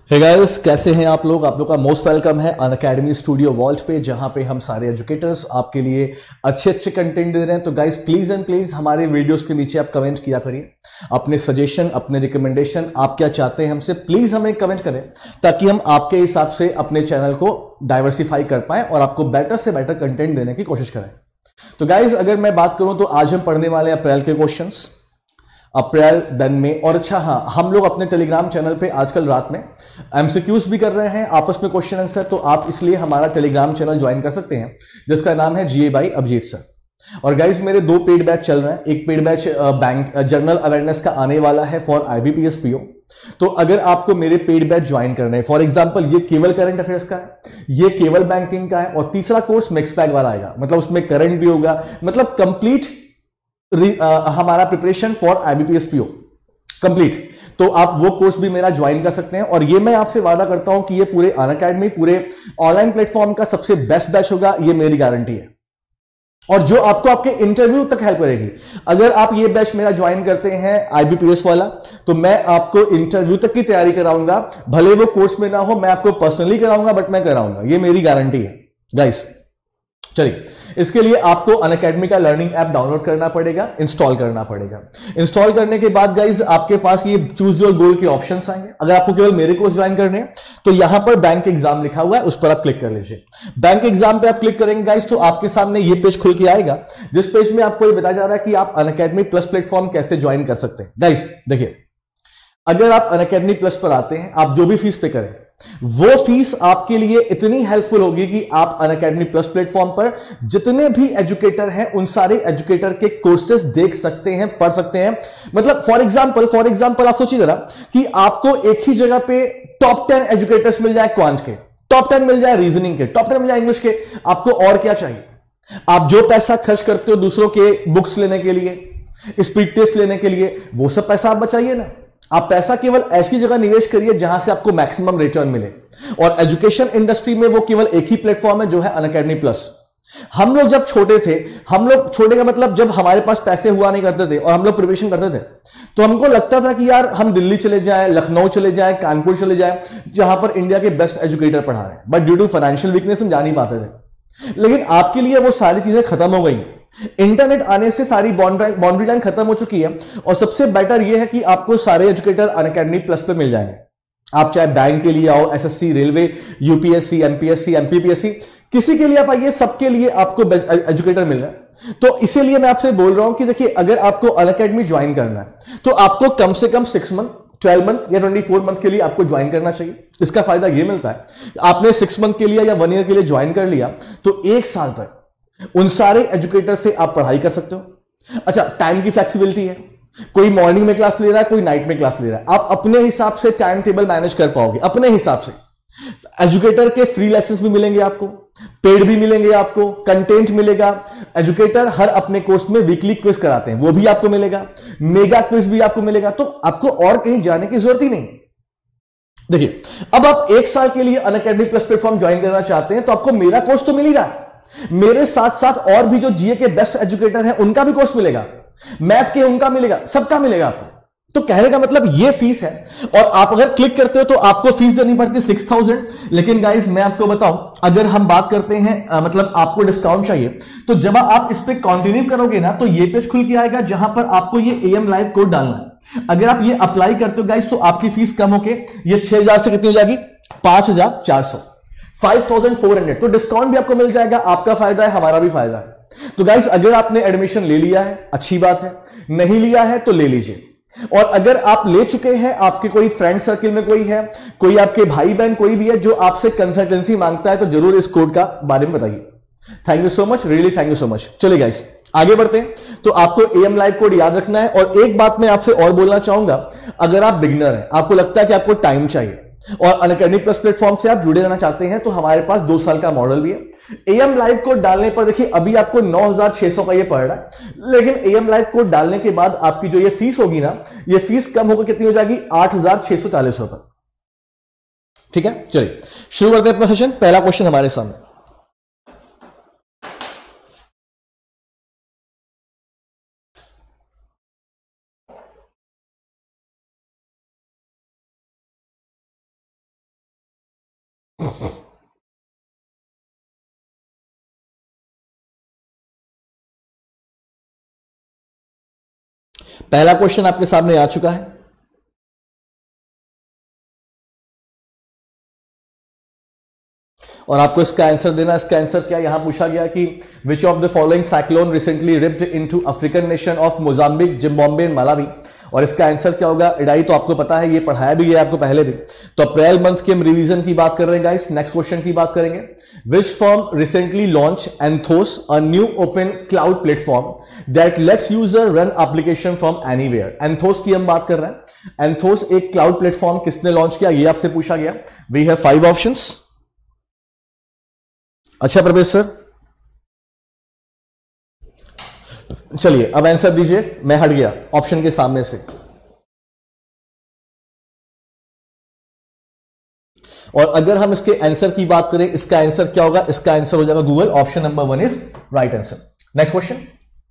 Hey guys, कैसे हैं आप लोग का मोस्ट वेलकम है अनअकैडमी स्टूडियो वॉल्ट पे, जहां पे हम सारे एजुकेटर्स आपके लिए अच्छे अच्छे कंटेंट दे रहे हैं। तो गाइस प्लीज एंड प्लीज हमारे वीडियोस के नीचे आप कमेंट किया करिए अपने सजेशन, अपने रिकमेंडेशन, आप क्या चाहते हैं हमसे, प्लीज हमें कमेंट करें ताकि हम आपके हिसाब से अपने चैनल को डाइवर्सिफाई कर पाए और आपको बेटर से बेटर कंटेंट देने की कोशिश करें। तो गाइज अगर मैं बात करूं तो आज हम पढ़ने वाले हैं अप्रैल के क्वेश्चंस, अप्रैल देन में। और अच्छा हाँ, हम लोग अपने टेलीग्राम चैनल पे आजकल रात में एमसीक्यूज भी कर रहे हैं आपस में, क्वेश्चन आंसर। तो आप इसलिए हमारा टेलीग्राम चैनल ज्वाइन कर सकते हैं जिसका नाम है जीए बाई अभिजीत सर। और गाइज मेरे दो पेड बैच चल रहे हैं। एक paid batch bank general awareness का आने वाला है फॉर आईबीपीएस पीओ। तो अगर आपको मेरे पेड बैच ज्वाइन करना है, फॉर एग्जांपल ये केवल करंट अफेयर्स का है, ये केवल बैंकिंग का है, और तीसरा कोर्स मिक्स बैग वाला आएगा, मतलब उसमें करंट भी होगा, मतलब कंप्लीट हमारा preparation for IBPS PO complete. तो आप वो कोर्स भी मेरा ज्वाइन कर सकते हैं। और ये मैं आपसे वादा करता हूं कि ये पूरे अनअकैडमी, पूरे ऑनलाइन प्लेटफॉर्म का सबसे बेस्ट बैच होगा, ये मेरी गारंटी है, और जो आपको आपके इंटरव्यू तक हेल्प करेगी। अगर आप ये बैच मेरा ज्वाइन करते हैं आईबीपीएस वाला, तो मैं आपको इंटरव्यू तक की तैयारी कराऊंगा, भले वो कोर्स में ना हो, मैं आपको पर्सनली कराऊंगा, बट मैं कराऊंगा, ये मेरी गारंटी है गाइस। चलिए, इसके लिए आपको अनअकैडमी का लर्निंग ऐप डाउनलोड करना पड़ेगा, इंस्टॉल करना पड़ेगा। इंस्टॉल करने के बाद गाइज आपके पास ये चूज योर गोल के ऑप्शंस आएंगे। अगर आपको केवल मेरे कोर्स ज्वाइन करने हैं तो यहां पर बैंक एग्जाम लिखा हुआ है, उस पर आप क्लिक कर लीजिए। बैंक एग्जाम पे आप क्लिक करेंगे गाइज, तो आपके सामने ये पेज खुल के आएगा, जिस पेज में आपको ये बताया जा रहा है कि आप अनअकैडमी प्लस प्लेटफॉर्म कैसे ज्वाइन कर सकते हैं। गाइज देखिए, अगर आप अनअकैडमी प्लस पर आते हैं, आप जो भी फीस पे करें वो फीस आपके लिए इतनी हेल्पफुल होगी कि आप अनअकैडमी प्लस प्लेटफॉर्म पर जितने भी एजुकेटर हैं उन सारे एजुकेटर के कोर्सेज देख सकते हैं, पढ़ सकते हैं। मतलब फॉर एग्जांपल आप सोचिए जरा कि आपको एक ही जगह पे टॉप 10 एजुकेटर्स मिल जाए क्वांट के, टॉप 10 मिल जाए रीजनिंग के, टॉप 10 मिल जाए इंग्लिश के, आपको और क्या चाहिए? आप जो पैसा खर्च करते हो दूसरों के बुक्स लेने के लिए, स्पीड टेस्ट लेने के लिए, वो सब पैसा आप बचाइए ना। आप पैसा केवल ऐसी जगह निवेश करिए जहां से आपको मैक्सिमम रिटर्न मिले। और एजुकेशन इंडस्ट्री में वो केवल एक ही प्लेटफॉर्म है जो है अनअकैडमी प्लस। हम लोग जब छोटे थे, हम लोग छोटे का मतलब जब हमारे पास पैसे हुआ नहीं करते थे और हम लोग प्रिपरेशन करते थे, तो हमको लगता था कि यार हम दिल्ली चले जाएं, लखनऊ चले जाएं, कानपुर चले जाएं, जहां पर इंडिया के बेस्ट एजुकेटर पढ़ा रहे हैं, but due to financial weakness हम जा नहीं पाते थे। लेकिन आपके लिए वो सारी चीजें खत्म हो गई। इंटरनेट आने से सारी बाउंड्री लाइन खत्म हो चुकी है, और सबसे बेटर यह है कि आपको सारे एजुकेटर अनअकैडमी प्लस पे मिल जाएंगे। आप चाहे बैंक के लिए आओ, SSC, railway, UPSC, MPSC, MPPSC, किसी के लिए आप आइए, सबके लिए आपको एजुकेटर मिल रहा है। तो इसीलिए मैं आपसे बोल रहा हूं कि देखिए, अगर आपको अनअकैडमी ज्वाइन करना है तो आपको कम से कम 6 मंथ, 12 मंथ या 24 मंथ के लिए आपको ज्वाइन करना चाहिए। इसका फायदा यह मिलता है, आपने 6 मंथ के लिए या 1 ईयर के लिए ज्वाइन कर लिया तो 1 साल तक उन सारे एजुकेटर से आप पढ़ाई कर सकते हो। अच्छा, टाइम की फ्लेक्सिबिलिटी है, कोई मॉर्निंग में क्लास ले रहा है, कोई नाइट में क्लास ले रहा है, आप अपने हिसाब से टाइम टेबल मैनेज कर पाओगे अपने हिसाब से। एजुकेटर के फ्री लेसन्स भी मिलेंगे आपको, पेड भी मिलेंगे आपको, कंटेंट मिलेगा। एजुकेटर हर अपने कोर्स में वीकली क्विज कराते हैं, वो भी आपको मिलेगा, मेगा क्विज भी आपको मिलेगा। तो आपको और कहीं जाने की जरूरत ही नहीं। देखिए, अब आप 1 साल के लिए अनअकैडमी प्लस प्लेटफॉर्म ज्वाइन करना चाहते हैं तो आपको मेरा कोर्स तो मिल ही रहा है, मेरे साथ साथ और भी जो जीए के बेस्ट एजुकेटर हैं उनका भी कोर्स मिलेगा, मैथ के उनका मिलेगा, सबका मिलेगा आपको। तो कहने का मतलब ये फीस है, और आप अगर क्लिक करते हो तो आपको फीस देनी पड़ती है 6000। लेकिन गाइस मैं आपको बताऊं, अगर हम बात करते हैं मतलब आपको डिस्काउंट चाहिए, तो जब आप इस पे कंटिन्यू करोगे ना तो ये पेज खुल के आएगा जहां पर आपको ये एएम लाइव कोड डालना है। अगर आप ये अप्लाई करते हो गाइस तो आपकी फीस कम होके ये 6000 से कितनी हो जाएगी? 5400, 5400। तो डिस्काउंट भी आपको मिल जाएगा, आपका फायदा है, हमारा भी फायदा है। तो गाइस अगर आपने एडमिशन ले लिया है अच्छी बात है, नहीं लिया है तो ले लीजिए। और अगर आप ले चुके हैं, आपके कोई फ्रेंड सर्किल में कोई है, कोई आपके भाई बहन कोई भी है जो आपसे कंसल्टेंसी मांगता है, तो जरूर इस कोड का बारे में बताइए। Thank you so much, really thank you so much. चलिए गाइस आगे बढ़ते हैं। तो आपको एएम लाइव कोड याद रखना है। और एक बात मैं आपसे और बोलना चाहूंगा, अगर आप बिगिनर हैं, आपको लगता है कि आपको टाइम चाहिए और अनअकैडमी प्लस प्लेटफॉर्म से आप जुड़े रहना चाहते हैं, तो हमारे पास 2 साल का मॉडल भी है। एएम लाइव कोड डालने पर देखिए अभी आपको 9600 का ये पड़ रहा है, लेकिन एएम लाइव कोड डालने के बाद आपकी जो ये फीस होगी ना, ये फीस कम होकर कितनी हो जाएगी? 8640 रुपए। ठीक है, चलिए शुरू करते हैं अपना सेशन। पहला क्वेश्चन हमारे सामने, पहला क्वेश्चन आपके सामने आ चुका है। और आपको इसका आंसर देना। इसका आंसर क्या यहां पूछा गया कि which of the following cyclone recently ripped into African nation of Mozambique, Zimbabwe and Malawi. और इसका आंसर क्या होगा? इडाई तो आपको पता है, ये पढ़ाया भी है आपको पहले भी। तो अप्रैल मंथ के हम रिवीजन की बात कर रहे हैं गाइस। नेक्स्ट क्वेश्चन की बात करेंगे। Which firm recently launch Anthos, a new open cloud platform that lets user run application from anywhere. Anthos की हम बात कर रहे हैं। एंथोस एक क्लाउड प्लेटफॉर्म किसने लॉन्च किया, ये आपसे पूछा गया। We have 5 options. अच्छा प्रवेश सर, चलिए अब आंसर दीजिए। मैं हट गया ऑप्शन के सामने से। और अगर हम इसके आंसर की बात करें, इसका आंसर क्या होगा? इसका आंसर हो जाएगा Google. Option number 1 is right answer. Next question.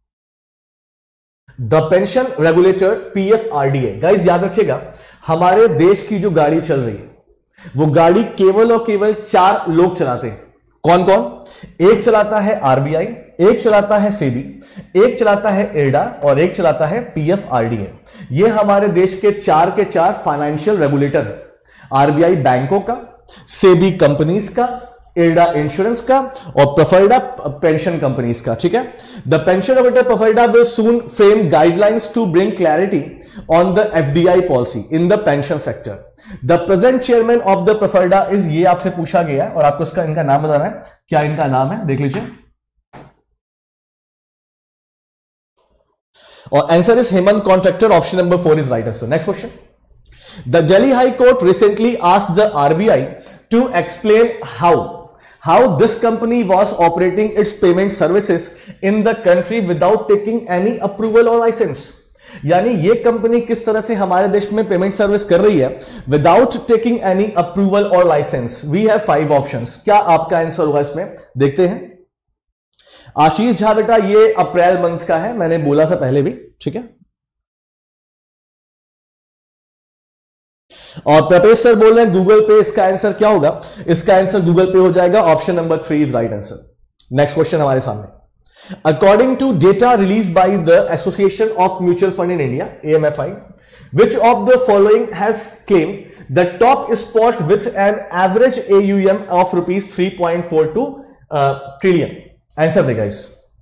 The pension regulator PFRDA. Guys याद रखिएगा, हमारे देश की जो गाड़ी चल रही है वो गाड़ी केवल और केवल 4 लोग चलाते हैं। कौन कौन? एक चलाता है आरबीआई, एक चलाता है सेबी, एक चलाता है इरडा और एक चलाता है पीएफआरडीए। ये हमारे देश के 4 फाइनेंशियल रेगुलेटर है। आरबीआई बैंकों का, सेबी कंपनीज का, इरडा इंश्योरेंस का और प्रेफर्डा पेंशन कंपनीज का। ठीक है। The pension regulator PFRDA will soon frame guidelines to bring clarity on the FDI policy in the pension sector. The present chairman of the PFRDA is, ये आपसे पूछा गया है और आपको इसका इनका नाम बताना है। क्या इनका नाम है? देख लीजिए। और answer is Hemant Contractor. Option number 4 is right answer. Next question. The Delhi high court recently asked the RBI to explain how this company was operating its payment services in the country without taking any approval or license। यानी ये company किस तरह से हमारे देश में payment service कर रही है विदाउट टेकिंग एनी अप्रूवल और लाइसेंस। We have 5 options. क्या आपका आंसर होगा इसमें? देखते हैं। आशीष झा बेटा, ये अप्रैल मंथ का है, मैंने बोला था पहले भी। ठीक है। और प्रपेश सर बोल रहे हैं गूगल पे। इसका आंसर क्या होगा? इसका आंसर गूगल पे हो जाएगा। Option number 3 is right answer. Next question हमारे सामने। According to data release by the association of mutual fund in India, AMFI, which of the following has claim the top spot with an average AUM of rupees 3.42 trillion. Answer देगा इस।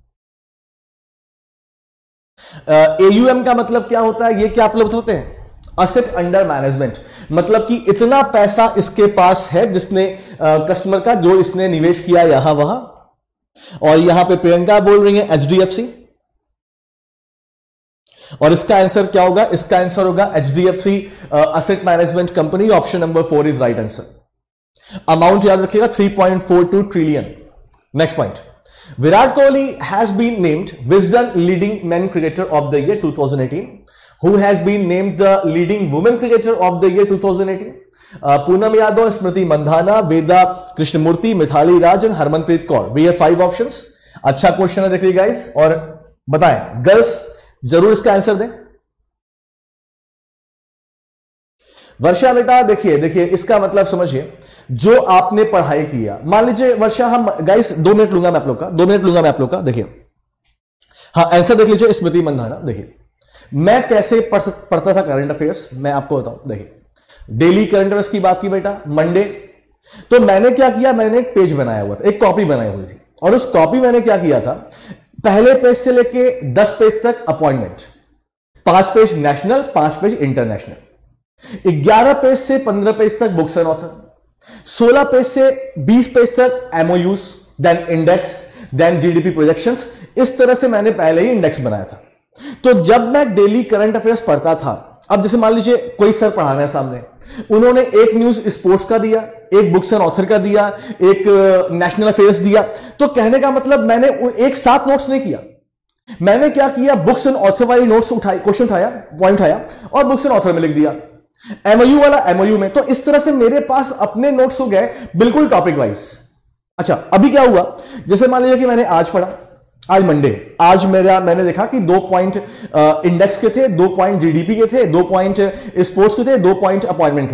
AUM का मतलब क्या होता है? ये क्या आप लोग बताते हैं? Asset under management. मतलब कि इतना पैसा इसके पास है जिसने कस्टमर का, जो इसने निवेश किया यहां वहां। और यहां पे प्रियंका बोल रही है HDFC। और इसका आंसर क्या होगा? इसका आंसर होगा HDFC asset management company. Option number 4 is right answer. Amount याद रखिएगा 3.42 trillion. Next point. Virat Kohli has been named Wisden leading men cricketer of the year 2018। Who has been named the leading women cricketer of the year 2018? Poonam Yadav, Smriti Mandhana, Veda Krishnamurthy, Mithali Raj और Harmanpreet Kaur. We have 5 options. अच्छा question है, देखिए guys और बताएं। Girls जरूर इसका आंसर दें। वर्षा बेटा देखिए इसका मतलब समझिए, जो आपने पढ़ाई किया। मान लीजिए वर्षा, हम गाइस 2 मिनट लूंगा मैं आप लोग का, 2 मिनट लूंगा मैं आप लोग का। देखिए हाँ, आंसर देख लीजिए। स्मृति मंधाना। देखिए मैं कैसे पढ़ता था करंट अफेयर्स, मैं आपको बताऊं। देखिए डेली करंट अफेयर्स की बात की बेटा, मंडे। तो मैंने क्या किया? मैंने एक पेज बनाया हुआ था, एक कॉपी बनाई हुई थी। और उस कॉपी मैंने क्या किया था? पहले पेज से लेके 10 पेज तक appointment, 5 page national, 5 page international, 11 page से 15 पेज तक बुक्स एंड ऑथर, 16 पेज से 20 पेज तक MOUs, then index, then GDP projections. इस तरह से मैंने पहले ही इंडेक्स बनाया था। तो जब मैं डेली करंट अफेयर्स पढ़ता था, अब जैसे मान लीजिए कोई सर पढ़ाना है सामने, उन्होंने एक न्यूज स्पोर्ट्स का दिया, एक बुक्स एंड ऑथर का दिया, एक नेशनल अफेयर्स दिया। तो कहने का मतलब मैंने एक साथ नोट्स नहीं किया। मैंने क्या किया? बुक्स एंड ऑथर वाली नोट्स उठाई, क्वेश्चन उठाया, पॉइंट उठाया और बुक्स एंड ऑथर में लिख दिया। MOU वाला MOU में। तो इस तरह से मेरे पास अपने नोट्स हो गए बिल्कुल टॉपिक वाइज। अच्छा अभी क्या हुआ? जैसे मान लीजिए कि मैंने आज पढ़ा, आज मंडे, आज मैंने देखा कि 2 पॉइंट इंडेक्स के थे, 2 पॉइंट GDP के थे, 2 पॉइंट स्पोर्ट्स के थे, 2 पॉइंट अपॉइंटमेंट के थे।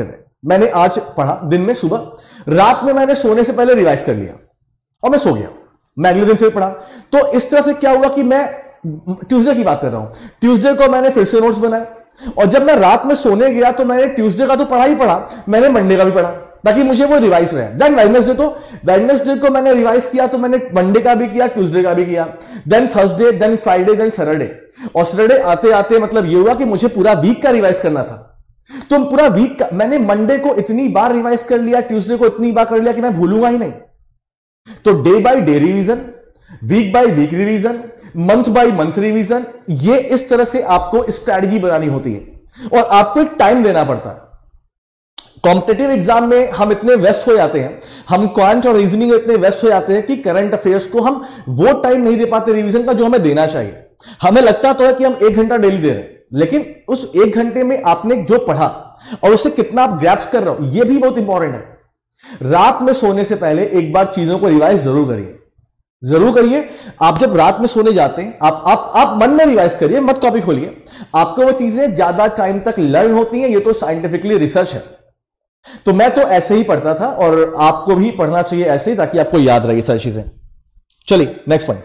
मैंने आज पढ़ा दिन में सुबह, रात में मैंने सोने से पहले रिवाइज कर लिया और मैं सो गया, मैं अगले दिन फिर पढ़ा। तो इस तरह से क्या हुआ कि मैं ट्यूसडे की बात कर रहा हूं, ट्यूसडे को मैंने फिर से नोट्स बनाए, और जब मैं रात में सोने गया तो मैंने ट्यूसडे का तो पढ़ा ही पढ़ा, मैंने मंडे का भी पढ़ा ताकि मुझे वो रिवाइज रहे। देन वेडनेसडे को मैंने रिवाइज किया, तो मैंने मंडे का भी किया, ट्यूसडे का भी किया, then Thursday, then Friday, then Saturday. और सैटरडे आते आते मतलब ये हुआ कि मुझे पूरा वीक का रिवाइज करना था। तो पूरा वीक का मैंने मंडे को इतनी बार रिवाइज कर लिया, ट्यूसडे को इतनी बार कर लिया कि मैं भूलूंगा ही नहीं। तो day by day revision, week by week revision, month by month revision, ये इस तरह से आपको स्ट्रैटेजी बनानी होती है और आपको एक टाइम देना पड़ता है। कॉम्पिटिटिव एग्जाम में हम इतने व्यस्त हो जाते हैं, हम क्वांट और रीजनिंग में इतने व्यस्त हो जाते हैं कि करंट अफेयर्स को हम वो टाइम नहीं दे पाते रिवीजन का जो हमें देना चाहिए। हमें लगता तो है कि हम 1 घंटा डेली दे रहे हैं, लेकिन उस 1 घंटे में आपने जो पढ़ा और उससे कितना आप ग्रैप्स कर रहे हो, यह भी बहुत इंपॉर्टेंट है। रात में सोने से पहले एक बार चीजों को रिवाइज जरूर करिए, जरूर करिए। आप जब रात में सोने जाते हैं, आप मन में रिवाइज करिए, मत कॉपी खोलिए, आपको वो चीजें ज्यादा टाइम तक लर्न होती हैं। ये तो साइंटिफिकली रिसर्च है। तो मैं तो ऐसे ही पढ़ता था और आपको भी पढ़ना चाहिए ऐसे ही, ताकि आपको याद रहे सारी चीजें। चलिए next point.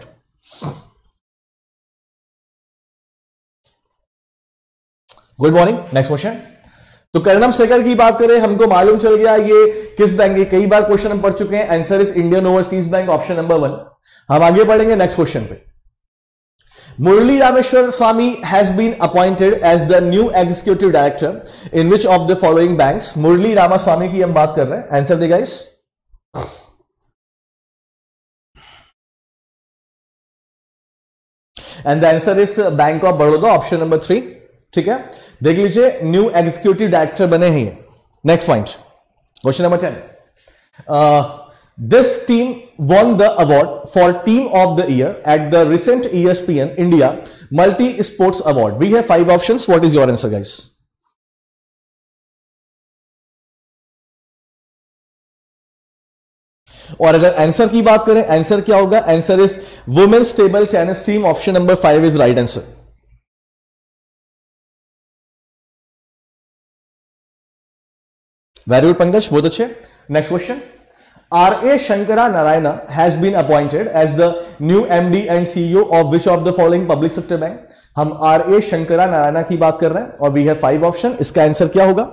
Good morning. Next question. तो कर्णम सेकर की बात करें, हमको मालूम चल गया ये किस बैंक है, कई बार क्वेश्चन हम पढ़ चुके हैं। Answer is Indian overseas bank, option number 1। हम आगे बढ़ेंगे नेक्स्ट क्वेश्चन पे। Murali Rameshwar Swamy has been appointed as the new executive director in which of the following banks? Murali Ramaswamy की हम बात कर रहे हैं। आंसर दे guys. And the answer is bank of Baroda, option number 3। ठीक है, देख लीजिए, न्यू एग्जीक्यूटिव डायरेक्टर बने हैं। Next point, question number 10। This team won the award for Team of the Year at the recent ESPN India Multi-Sports Award. We have 5 options. What is your answer, guys? और अगर answer की बात करें, answer क्या होगा? Answer is women's table tennis team, option number 5 is right answer. Very good Pankaj, बहुत अच्छे। Next question. R.A. Shankara Narayana has been appointed as the new MD and CEO of which of the following public sector bank? हम R.A. Shankara Narayana की बात कर रहे हैं और we have 5 option. इसका आंसर क्या होगा?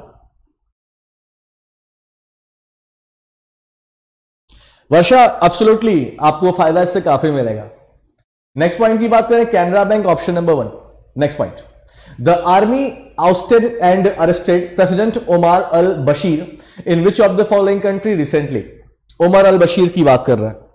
वर्षा, एब्सोल्युटली आपको फायदा इससे काफी मिलेगा। नेक्स्ट पॉइंट की बात करें, Canara bank, option number 1। Next point. The army ousted and arrested President Omar al-Bashir in which of the following country recently? Omar al Bashir की बात कर रहा है।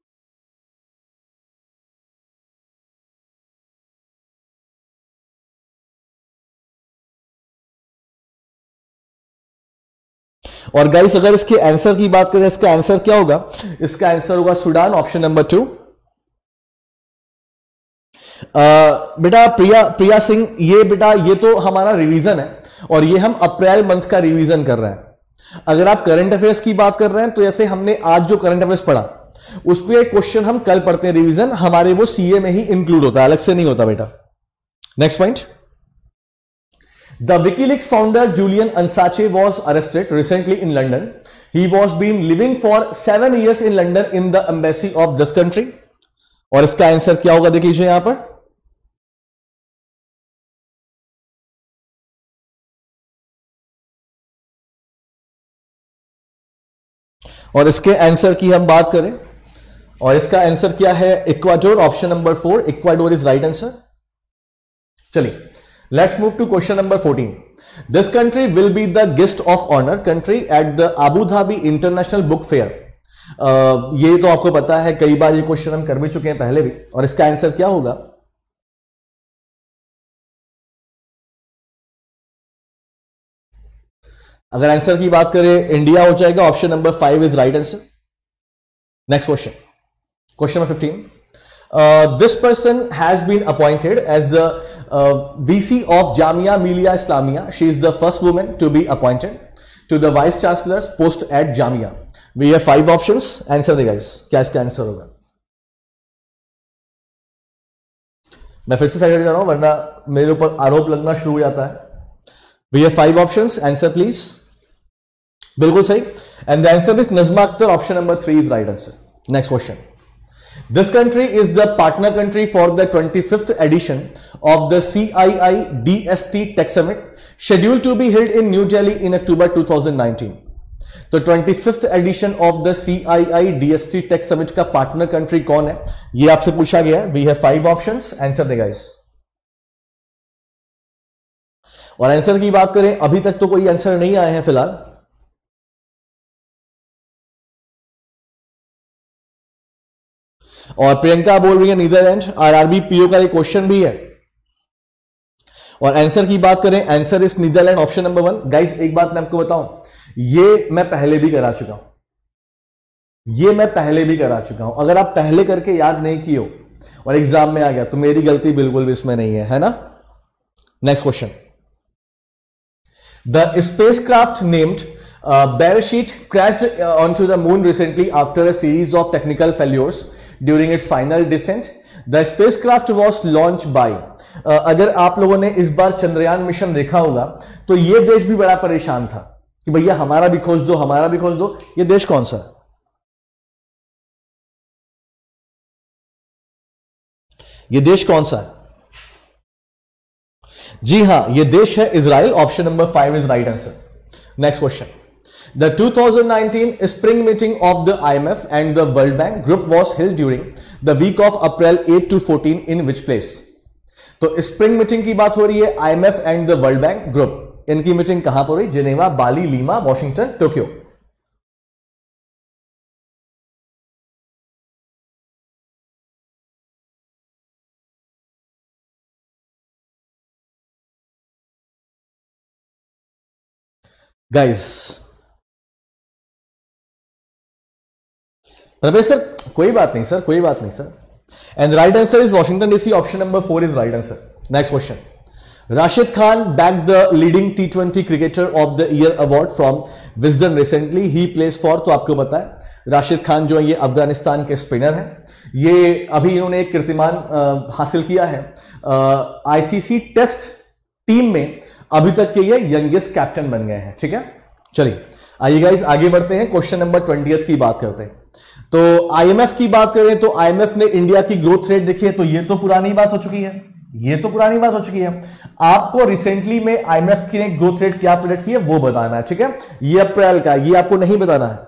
और गाइस अगर इसके आंसर की बात करें, इसका आंसर क्या होगा? इसका आंसर होगा सूडान, ऑप्शन नंबर 2। बेटा प्रिया सिंह, ये बेटा ये तो हमारा रिवीजन है और ये हम अप्रैल मंथ का रिवीजन कर रहे हैं। अगर आप करंट अफेयर्स की बात कर रहे हैं तो जैसे हमने आज जो करंट अफेयर्स पढ़ा उस पे एक क्वेश्चन हम कल पढ़ते हैं रिवीजन, हमारे वो सीए में ही इंक्लूड होता है, अलग से नहीं होता बेटा। Next point. The WikiLeaks founder Julian Assange was arrested recently in London. He was been living for 7 years in London in the embassy of this country. और इसका आंसर क्या होगा देख लीजिए यहां पर। और इसके आंसर की हम बात करें और इसका आंसर क्या है? Ecuador, option number 4। Ecuador is right answer. चलिए let's move to question number 14। This country will be the guest of honour country at the Abu Dhabi international book fair. ये तो आपको पता है, कई बार ये क्वेश्चन हम कर भी चुके हैं पहले भी। और इसका आंसर क्या होगा? अगर आंसर की बात करें इंडिया हो जाएगा, option number 5 is right answer. Next question, question number 15। This person has been appointed as the VC of Jamia Millia Islamia. She is the first women to be appointed to the vice chancellor post at Jamia. We have 5 options. Answer देगा इस, क्या इसका answer होगा? मैं फिर से side जा रहा हूं वरना मेरे ऊपर आरोप लगना शुरू हो जाता है। We have 5 options. Answer please. बिल्कुल सही। And the answer is Najma Akhtar, option number 3 is right answer. Next question, this country is the partner country for the 25th edition of the CII DST tech summit scheduled to be held in New Delhi in October 2019। तो 25th edition of the CII DST tech summit का partner country कौन है, ये आपसे पूछा गया है। We have 5 options, answer देगा इस। और आंसर की बात करें, अभी तक तो कोई आंसर नहीं आए हैं फिलहाल। और प्रियंका बोल रही है नीदरलैंड, RRB PO का ये क्वेश्चन भी है। और आंसर की बात करें, answer is Netherland, option number 1। Guys एक बात मैं आपको बताऊं, ये मैं पहले भी करा चुका हूं, ये मैं पहले भी करा चुका हूं। अगर आप पहले करके याद नहीं किए हो और एग्जाम में आ गया तो मेरी गलती बिल्कुल भी इसमें नहीं है ना। Next question, the spacecraft named Beresheet crashed onto the moon recently after a series of technical failures during its final descent. The spacecraft was launched by अगर आप लोगों ने इस बार चंद्रयान मिशन देखा होगा तो ये देश भी बड़ा परेशान था कि भैया हमारा भी खोज दो, हमारा भी खोज दो। ये देश कौन सा है? ये देश कौन सा है? जी हां, ये देश है Israel, option number 5 is right answer. Next question, the 2019 spring meeting of the IMF and the World Bank group was held during the week of April 8 to 14 in which place? तो स्प्रिंग मीटिंग की बात हो रही है, IMF and the world bank group, इनकी meeting कहां पर हुई? Geneva, Bali, Lima, Washington, Tokyo. Guys Ramesh sir, कोई बात नहीं सर, कोई बात नहीं sir. And right answer is Washington DC, option number 4 is right answer. Next question, Rashid Khan bagged the leading T20 cricketer of the year award from Wisden recently, he place for. तो आपको पता है राशिद खान जो है ये अफगानिस्तान के स्पिनर हैं। ये अभी इन्होंने एक कीर्तिमान हासिल किया है, ICC टेस्ट टीम में अभी तक के ये यंगेस्ट कैप्टन बन गए हैं। ठीक है, चलिए आइए गाइस आगे बढ़ते हैं, क्वेश्चन नंबर 20 की बात करते हैं। तो IMF की बात करें तो IMF ने इंडिया की ग्रोथ रेट देखी है, तो ये तो पुरानी बात हो चुकी है, ये तो पुरानी बात हो चुकी है। आपको रिसेंटली में IMF की ने ग्रोथ रेट क्या प्रेडिक्ट की है वो बताना है। ठीक है, ये अप्रैल का, ये आपको नहीं बताना है।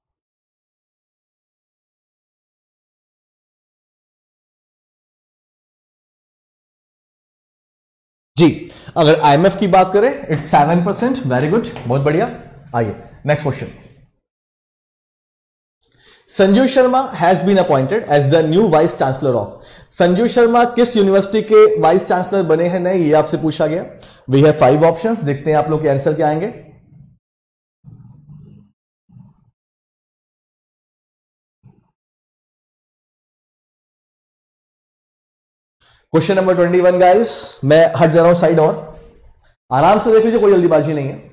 जी, अगर IMF की बात करें इट्स 7%, वेरी गुड, बहुत बढ़िया। आइए next question, Sanju Sharma has been appointed as the new vice chancellor of. Sanju Sharma किस यूनिवर्सिटी के वाइस चांसलर बने हैं? नहीं, ये आपसे पूछा गया। वी हैव 5 ऑप्शंस, देखते हैं आप लोग के आंसर क्या आएंगे। क्वेश्चन नंबर 21 गाइस, मैं हट जा रहा हूं साइड और आराम से देख लीजिए, कोई जल्दीबाजी नहीं है।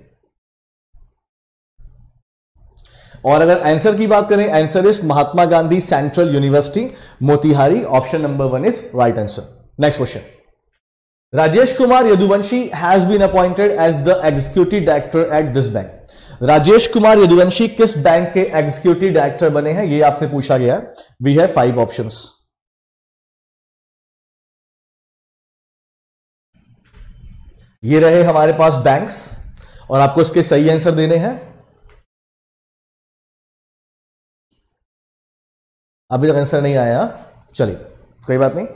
और अगर आंसर की बात करें, answer is Mahatma Gandhi central university Motihari, option number 1 is right answer. Next question, Rajesh Kumar Yaduvanshi has been appointed as the executive director at this bank. Rajesh Kumar Yaduvanshi किस बैंक के एग्जीक्यूटिव डायरेक्टर बने हैं? ये आपसे पूछा गया है। We have 5 options. ये रहे हमारे पास बैंक्स और आपको इसके सही आंसर देने हैं। अभी तक आंसर नहीं आया, चलिए कोई बात नहीं।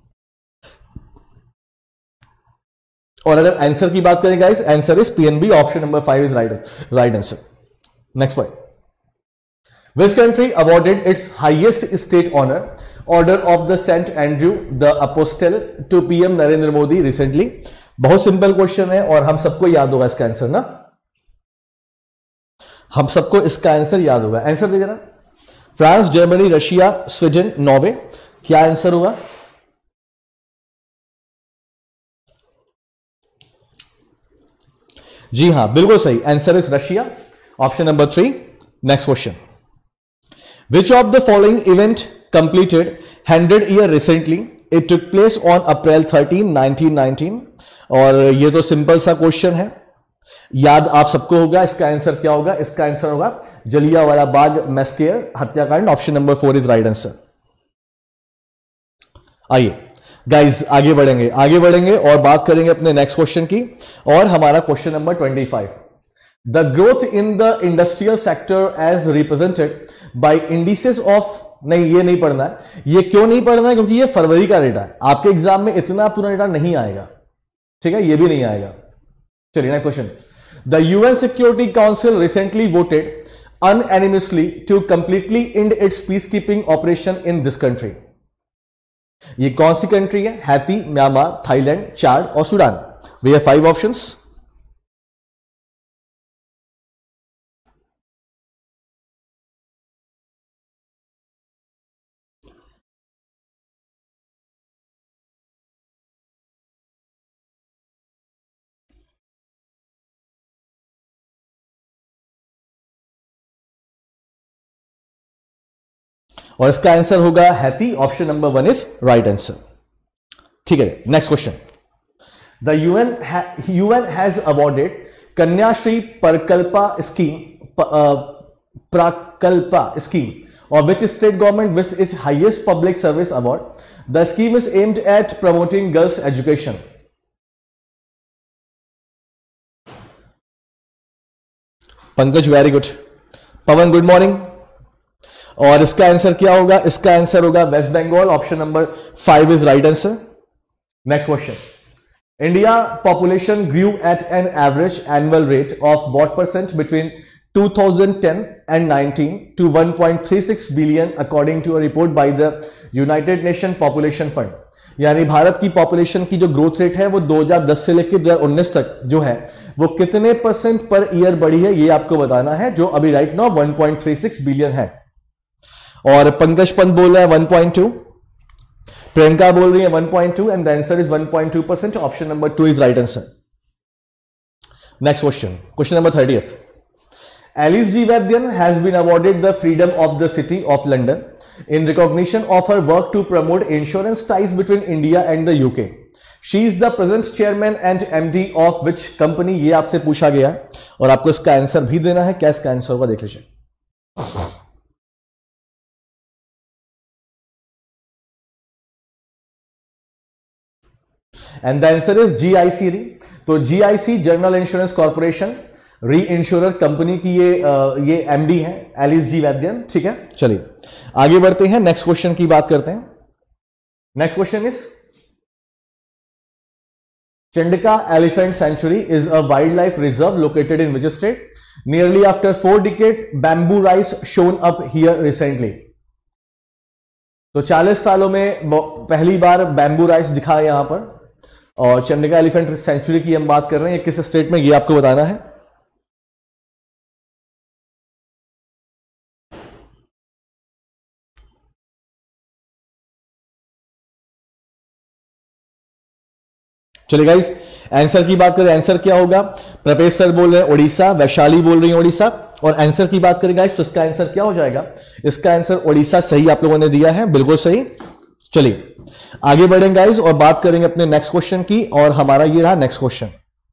और अगर आंसर की बात करें guys, answer is PNB, option number 5 is right answer. Next point, which country awarded its highest state honour order of the saint Andrew the apostle to PM Narendra Modi recently? बहुत सिंपल क्वेश्चन है और हम सबको याद होगा इसका आंसर ना, हम सबको इसका आंसर याद होगा। आंसर दे जरा, France, Germany, Russia, Sweden, Norway, क्या आंसर होगा? जी हां, बिल्कुल सही, answer is Russia, option number 3। Next question, which of the following event completed 100 year recently? It took place on April 13, 1919। और ये तो सिंपल सा क्वेश्चन है, याद आप सबको होगा, इसका आंसर क्या होगा? इसका आंसर होगा जलियांवाला बाग मैस्केयर हत्याकांड। Option number 4 is right answer. आइए गाइस आगे बढ़ेंगे और बात करेंगे अपने नेक्स्ट क्वेश्चन की, और हमारा question number 25। The growth in the industrial sector as represented by indices of, नहीं ये नहीं पढ़ना है। ये क्यों नहीं पढ़ना है? क्योंकि ये फरवरी का डेटा है, आपके एग्जाम में इतना पूरा डेटा नहीं आएगा, ठीक है, ये भी नहीं आएगा। चलिए next question. The UN security council recently voted unanimously to completely end its peace keeping operation in this country. ये कौन सी कंट्री है? हैती, म्यांमार, थाईलैंड, चाड और सूडान। We have 5 options. और इसका आंसर होगा Haiti. Option number 1 is right answer. ठीक है, next question. The UN has awarded Kanyashree Prakalpa scheme और which state government which is highest public service award. The scheme is aimed at promoting girls education. Pankaj very good. Pavan good morning. और इसका answer क्या होगा? इसका answer होगा West Bengal. Option number 5 is right answer. Next question. India population grew at an average annual rate of what percent between 2010 and 19 to 1.36 billion according to a report by the united nation population fund. यानी भारत की population की जो growth rate है वो 2010 से लेकर 2019 तक जो है वो कितने % पर ईयर बढ़ी है, ये आपको बताना है, जो अभी राइट नाउ 1.36 बिलियन है। और पंकज पंत बोल रहा है 1.2, प्रियंका बोल रही है 1.2 and the answer is 1.2%। Option number 2 is right answer. Next question, question number 30th। Alice G. Vaidyan has been awarded the Freedom of the City of London in recognition of her work to promote insurance ties between India and the UK. She is the present chairman and MD of which company? ये आपसे पूछा गया है और आपको इसका answer भी देना है। क्या इसका आंसर होगा देख लीजिए। And the answer is GIC re. तो GIC general insurance corporation reinsurer company की ये एमडी है एलिस जी वैद्यन। ठीक है, चलिए आगे बढ़ते हैं, नेक्स्ट क्वेश्चन की बात करते हैं। Next question is Chandika elephant sanctuary is a wildlife reserve located in which state? Nearly after 4 decade bamboo rice shown up here recently. तो 40 सालों में पहली बार बैम्बू राइस दिखा है यहां पर, और चंडिका एलिफेंट सेंचुरी की हम बात कर रहे हैं, ये किस स्टेट में, ये आपको बताना है। चलिए गाइस आंसर की बात करें, आंसर क्या होगा? प्रपेश सर बोल रहे हैं ओडिशा, वैशाली बोल रही है ओडिशा। और आंसर की बात करें गाइस तो इसका आंसर क्या हो जाएगा? इसका आंसर ओडिशा सही आप लोगों ने दिया है, बिल्कुल सही। चलिए आगे बढ़ेंगे गाइस और बात करेंगे अपने नेक्स्ट क्वेश्चन की, और हमारा ये रहा नेक्स्ट क्वेश्चन।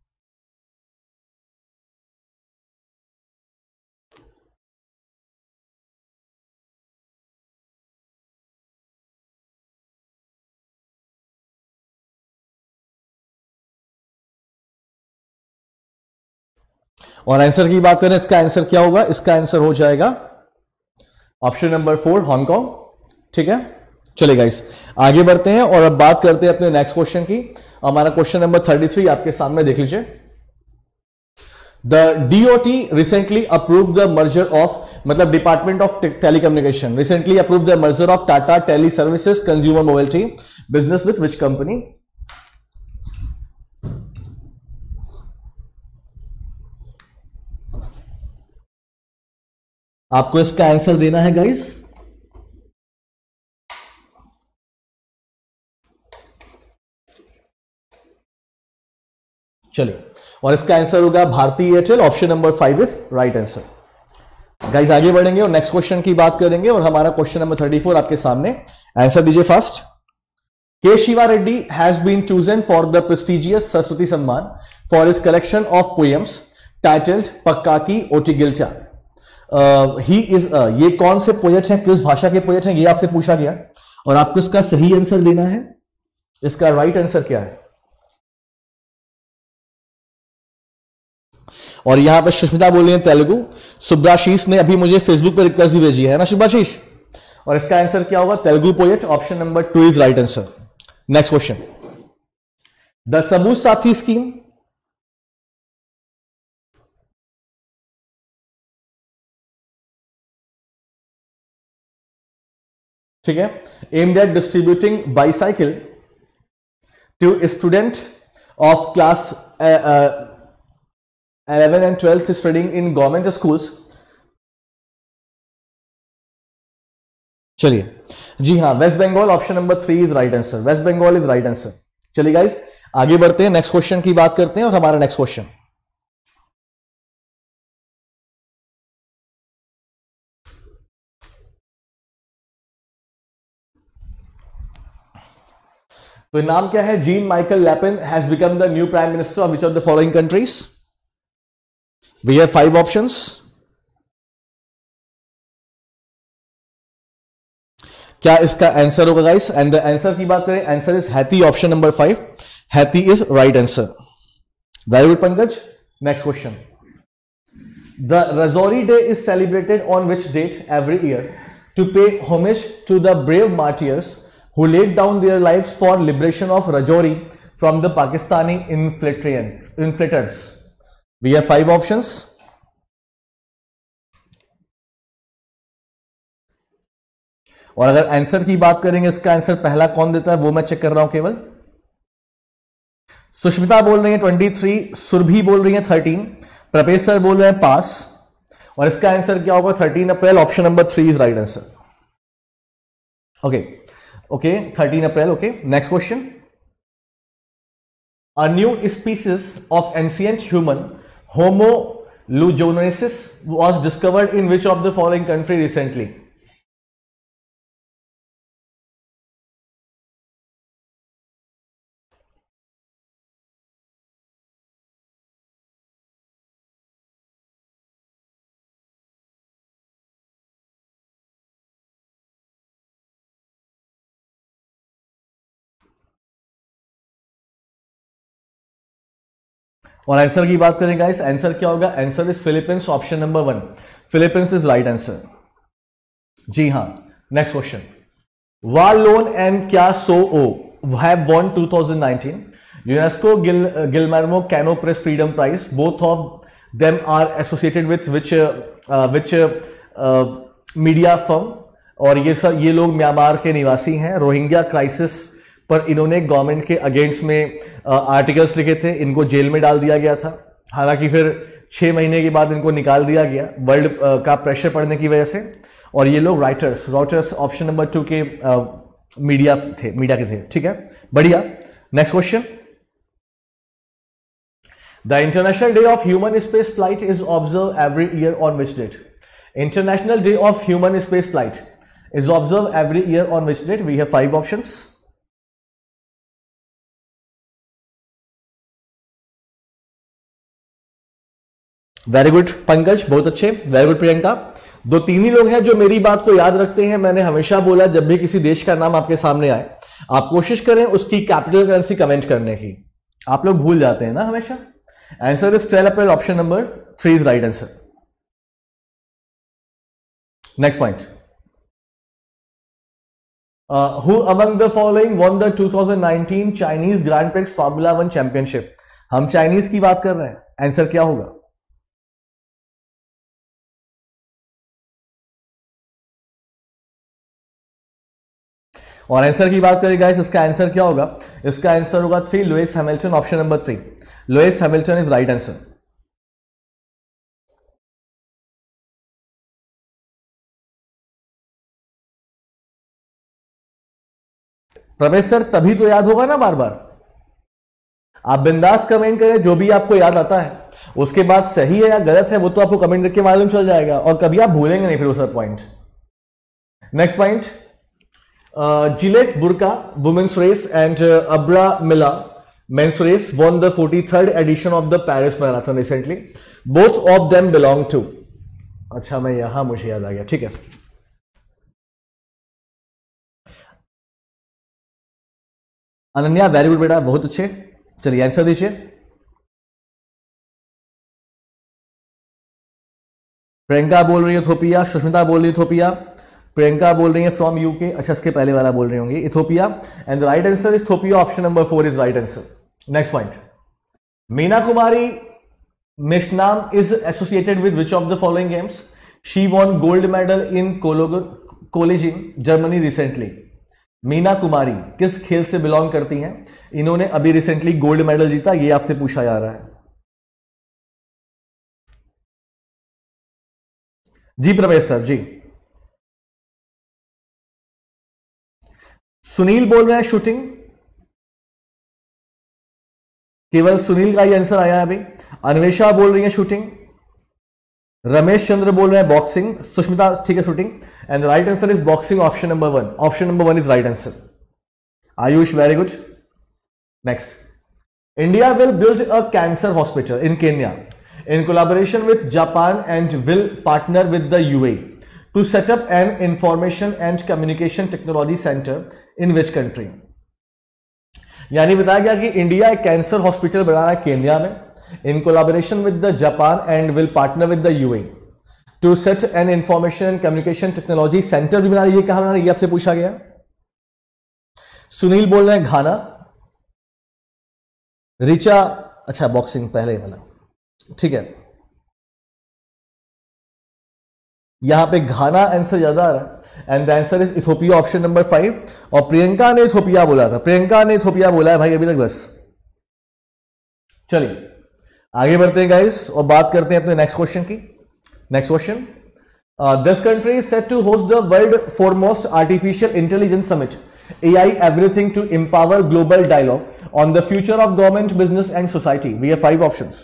और आंसर की बात करें, इसका आंसर क्या होगा? इसका आंसर हो जाएगा ऑप्शन नंबर 4 हांगकांग। ठीक है, चलिए गाइस आगे बढ़ते हैं और अब बात करते हैं अपने नेक्स्ट क्वेश्चन की। हमारा क्वेश्चन नंबर 33 आपके सामने देख लीजिए। The DOT recently approve the merger of, मतलब department of telecommunication recently approve the merger of Tata teleservices consumer mobility business with which company? आपको इसका आंसर देना है गाइस। चलिए, और इसका आंसर होगा Bharti Airtel. Option number 5 is right answer. Guys आगे बढ़ेंगे और नेक्स्ट क्वेश्चन की बात करेंगे, और हमारा क्वेश्चन नंबर 34 आपके सामने। आंसर दीजिए fast. K Shiva Reddy has been chosen for the prestigious Saraswati Samman for his collection of poems titled Pakkaki Ottigilite. He is ये कौन से पोएट हैं, किस भाषा के पोएट हैं, ये आपसे पूछा गया और आपको इसका सही आंसर देना है। इसका राइट आंसर क्या है? और यहां पर सुष्मिता बोल रही है तेलुगु। सुब्राशीष ने अभी मुझे फेसबुक पर रिक्वेस्ट भी भेजी है ना सुब्राशीष, और इसका आंसर क्या होगा? Telugu poet. Option number 2 is right answer. Next question, the Sabooj Sathi scheme ठीक है, aimed at distributing bicycle to student of class 11 and 12th studying in government schools. चलिए जी हाँ, West Bengal. Option number 3 is right answer. West Bengal is right answer. चलिए guys आगे बढ़ते हैं, next question की बात करते हैं। और हमारा नेक्स्ट क्वेश्चन, तो नाम क्या है? Jean Michel Lapin has become the new prime minister of which of the following countries? We have 5 options. क्या इसका आंसर होगा गाइस? एंड द आंसर की बात करें, answer is Haiti. Option number 5 Haiti is right answer. Very good Pankaj. Next question, the Rajouri day is celebrated on which date every year to pay homage to the brave martyrs who laid down their lives for liberation of Rajouri from the Pakistani infiltrators? We have 5 options. और अगर answer की बात करेंगे, इसका answer पहला कौन देता है वो मैं चेक कर रहा हूं केवल। सुष्मिता बोल रही है 23, सुरभि बोल रही है 13, प्रपेश सर बोल रहे हैं पास, और इसका आंसर क्या होगा? 13 April. Option number 3 is right answer. Okay 13 April. Okay next question, a new species of ancient human Homo luzonensis was discovered in which of the following country recently? और आंसर की बात करें गाइस, आंसर क्या होगा? Answer is Philippines. Option number 1 Philippines is right answer. जी हां। Next question, Wa Lone and Kyaw Soe Oo have won 2019 UNESCO Guillermo Cano press freedom prize. Both of them are associated with which media firm. और ये लोग Myanmar के निवासी हैं। Rohingya crisis पर इन्होंने गवर्नमेंट के अगेंस्ट में आर्टिकल्स लिखे थे, इनको जेल में डाल दिया गया था। हालांकि फिर 6 महीने के बाद इनको निकाल दिया गया वर्ल्ड का प्रेशर पड़ने की वजह से। और ये लोग रॉयटर्स ऑप्शन नंबर 2 के मीडिया के थे। ठीक है, बढ़िया। Next question, the international day of human space flight is observe every year on which date? International day of human space flight is observe every year on which date? We have 5 options. Very good Pankaj, बहुत अच्छे। Very good Priyanka. 2-3 ही लोग हैं जो मेरी बात को याद रखते हैं। मैंने हमेशा बोला जब भी किसी देश का नाम आपके सामने आए आप कोशिश करें उसकी कैपिटल करेंसी कमेंट करने की। आप लोग भूल जाते हैं ना हमेशा। Answer is 12 April. Option number 3 is right answer. Next point, who among the following won the 2019 Chinese grand prix formula 1 championship? हम चाइनीज की बात कर रहे हैं, आंसर क्या होगा? और आंसर की बात करें गाइस, इसका आंसर क्या होगा? इसका आंसर होगा 3 Lewis Hamilton. Option number 3 Lewis Hamilton is right answer. Pravesh sir तभी तो याद होगा ना बार बार। आप बिंदास कमेंट करें जो भी आपको याद आता है, उसके बाद सही है या गलत है वो तो आपको कमेंट करके मालूम चल जाएगा और कभी आप भूलेंगे नहीं फिर उस point. Next point, Gillette burqa women's race and Abra Mila men's race, won the 43rd edition of the Paris Marathon recently. Both of them belong to. अच्छा मैं यहां मुझे याद आ गया, ठीक है. अनन्या वेरी गुड बेटा, बहुत अच्छे. चलिए आंसर दीजिए. प्रियंका बोल रही है इथोपिया, सुष्मिता बोल रही है इथोपिया, प्रियंका बोल रही है फ्रॉम यूके. अच्छा इसके पहले वाला बोल रही होंगी Ethiopia. And the right answer is Ethiopia. Option number 4 is right answer. Next point. Meena Kumari Maisnam is associated with which of the following games? She won gold medal in Cologne Germany recently. Meena Kumari किस खेल से बिलोंग करती हैं? इन्होंने अभी recently gold medal जीता, ये आपसे पूछा जा रहा है. जी प्रवेश सर जी. सुनील बोल रहे हैं शूटिंग. केवल सुनील का ही आंसर आया है अभी. अन्वेषा बोल रही है शूटिंग. रमेश चंद्र बोल रहे हैं बॉक्सिंग. सुष्मिता ठीक है shooting. And the right answer is boxing. Option number 1. Option number 1 is right answer. Ayush very good. Next. India will build a cancer hospital in Kenya in collaboration with Japan and will partner with the UAE to set up an information and communication technology center in which country? यानी बताया गया कि India एक cancer hospital बना रहा है Kenya में in collaboration with the Japan and will partner with the UAE to set an information and communication technology center भी बना रही है. कहां बना रही है ये आपसे पूछा गया. सुनील बोल रहे हैं घाना. रिचा अच्छा बॉक्सिंग पहले ही बना, ठीक है. यहां पे घाना आंसर ज्यादा आ रहा है and the answer is Ethiopia. Option number 5. और प्रियंका ने इथोपिया बोला था. प्रियंका ने इथोपिया बोला है भाई अभी तक बस. चलिए आगे बढ़ते हैं गाइस और बात करते हैं अपने नेक्स्ट क्वेश्चन की. Next question. This country is set to host the world foremost artificial intelligence summit AI everything to empower global dialogue on the future of government, business and society. We have 5 options.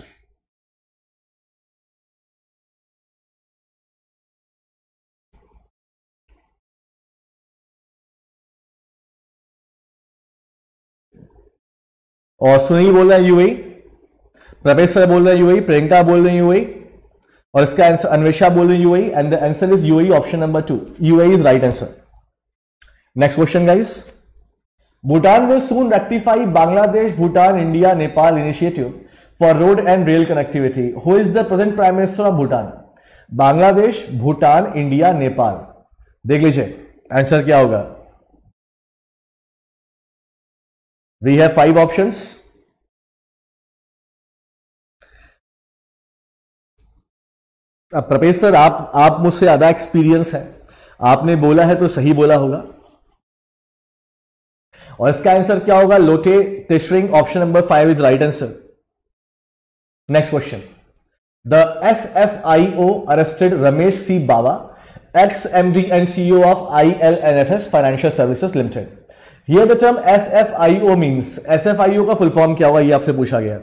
और सुनील बोल रहा है UAE, प्रवेश sir बोल रहे हैं UAE, Priyanka बोल रही है यूएई और इसका आंसर अन्वेषा बोल रही है UAE and the answer is UAE. Option number 2 UAE is right answer. Next question guys. Bhutan will soon rectify Bangladesh, Bhutan, India, Nepal initiative for road and rail connectivity. Who is the present Prime Minister of Bhutan? Bangladesh, Bhutan, India, Nepal. देख लीजिए answer क्या होगा. We have 5 options. अब प्रपेश sir आप मुझसे ज्यादा experience है, आपने बोला है तो सही बोला होगा. और इसका आंसर क्या होगा? Lotay Tshering. Option number 5 is right answer. Next question. The SFIO arrested Ramesh C Bawa, ex MD and CEO of ILNFS Financial Services Limited. Here the term SFIO means. SFIO का फुल फॉर्म क्या होगा ये आपसे पूछा गया.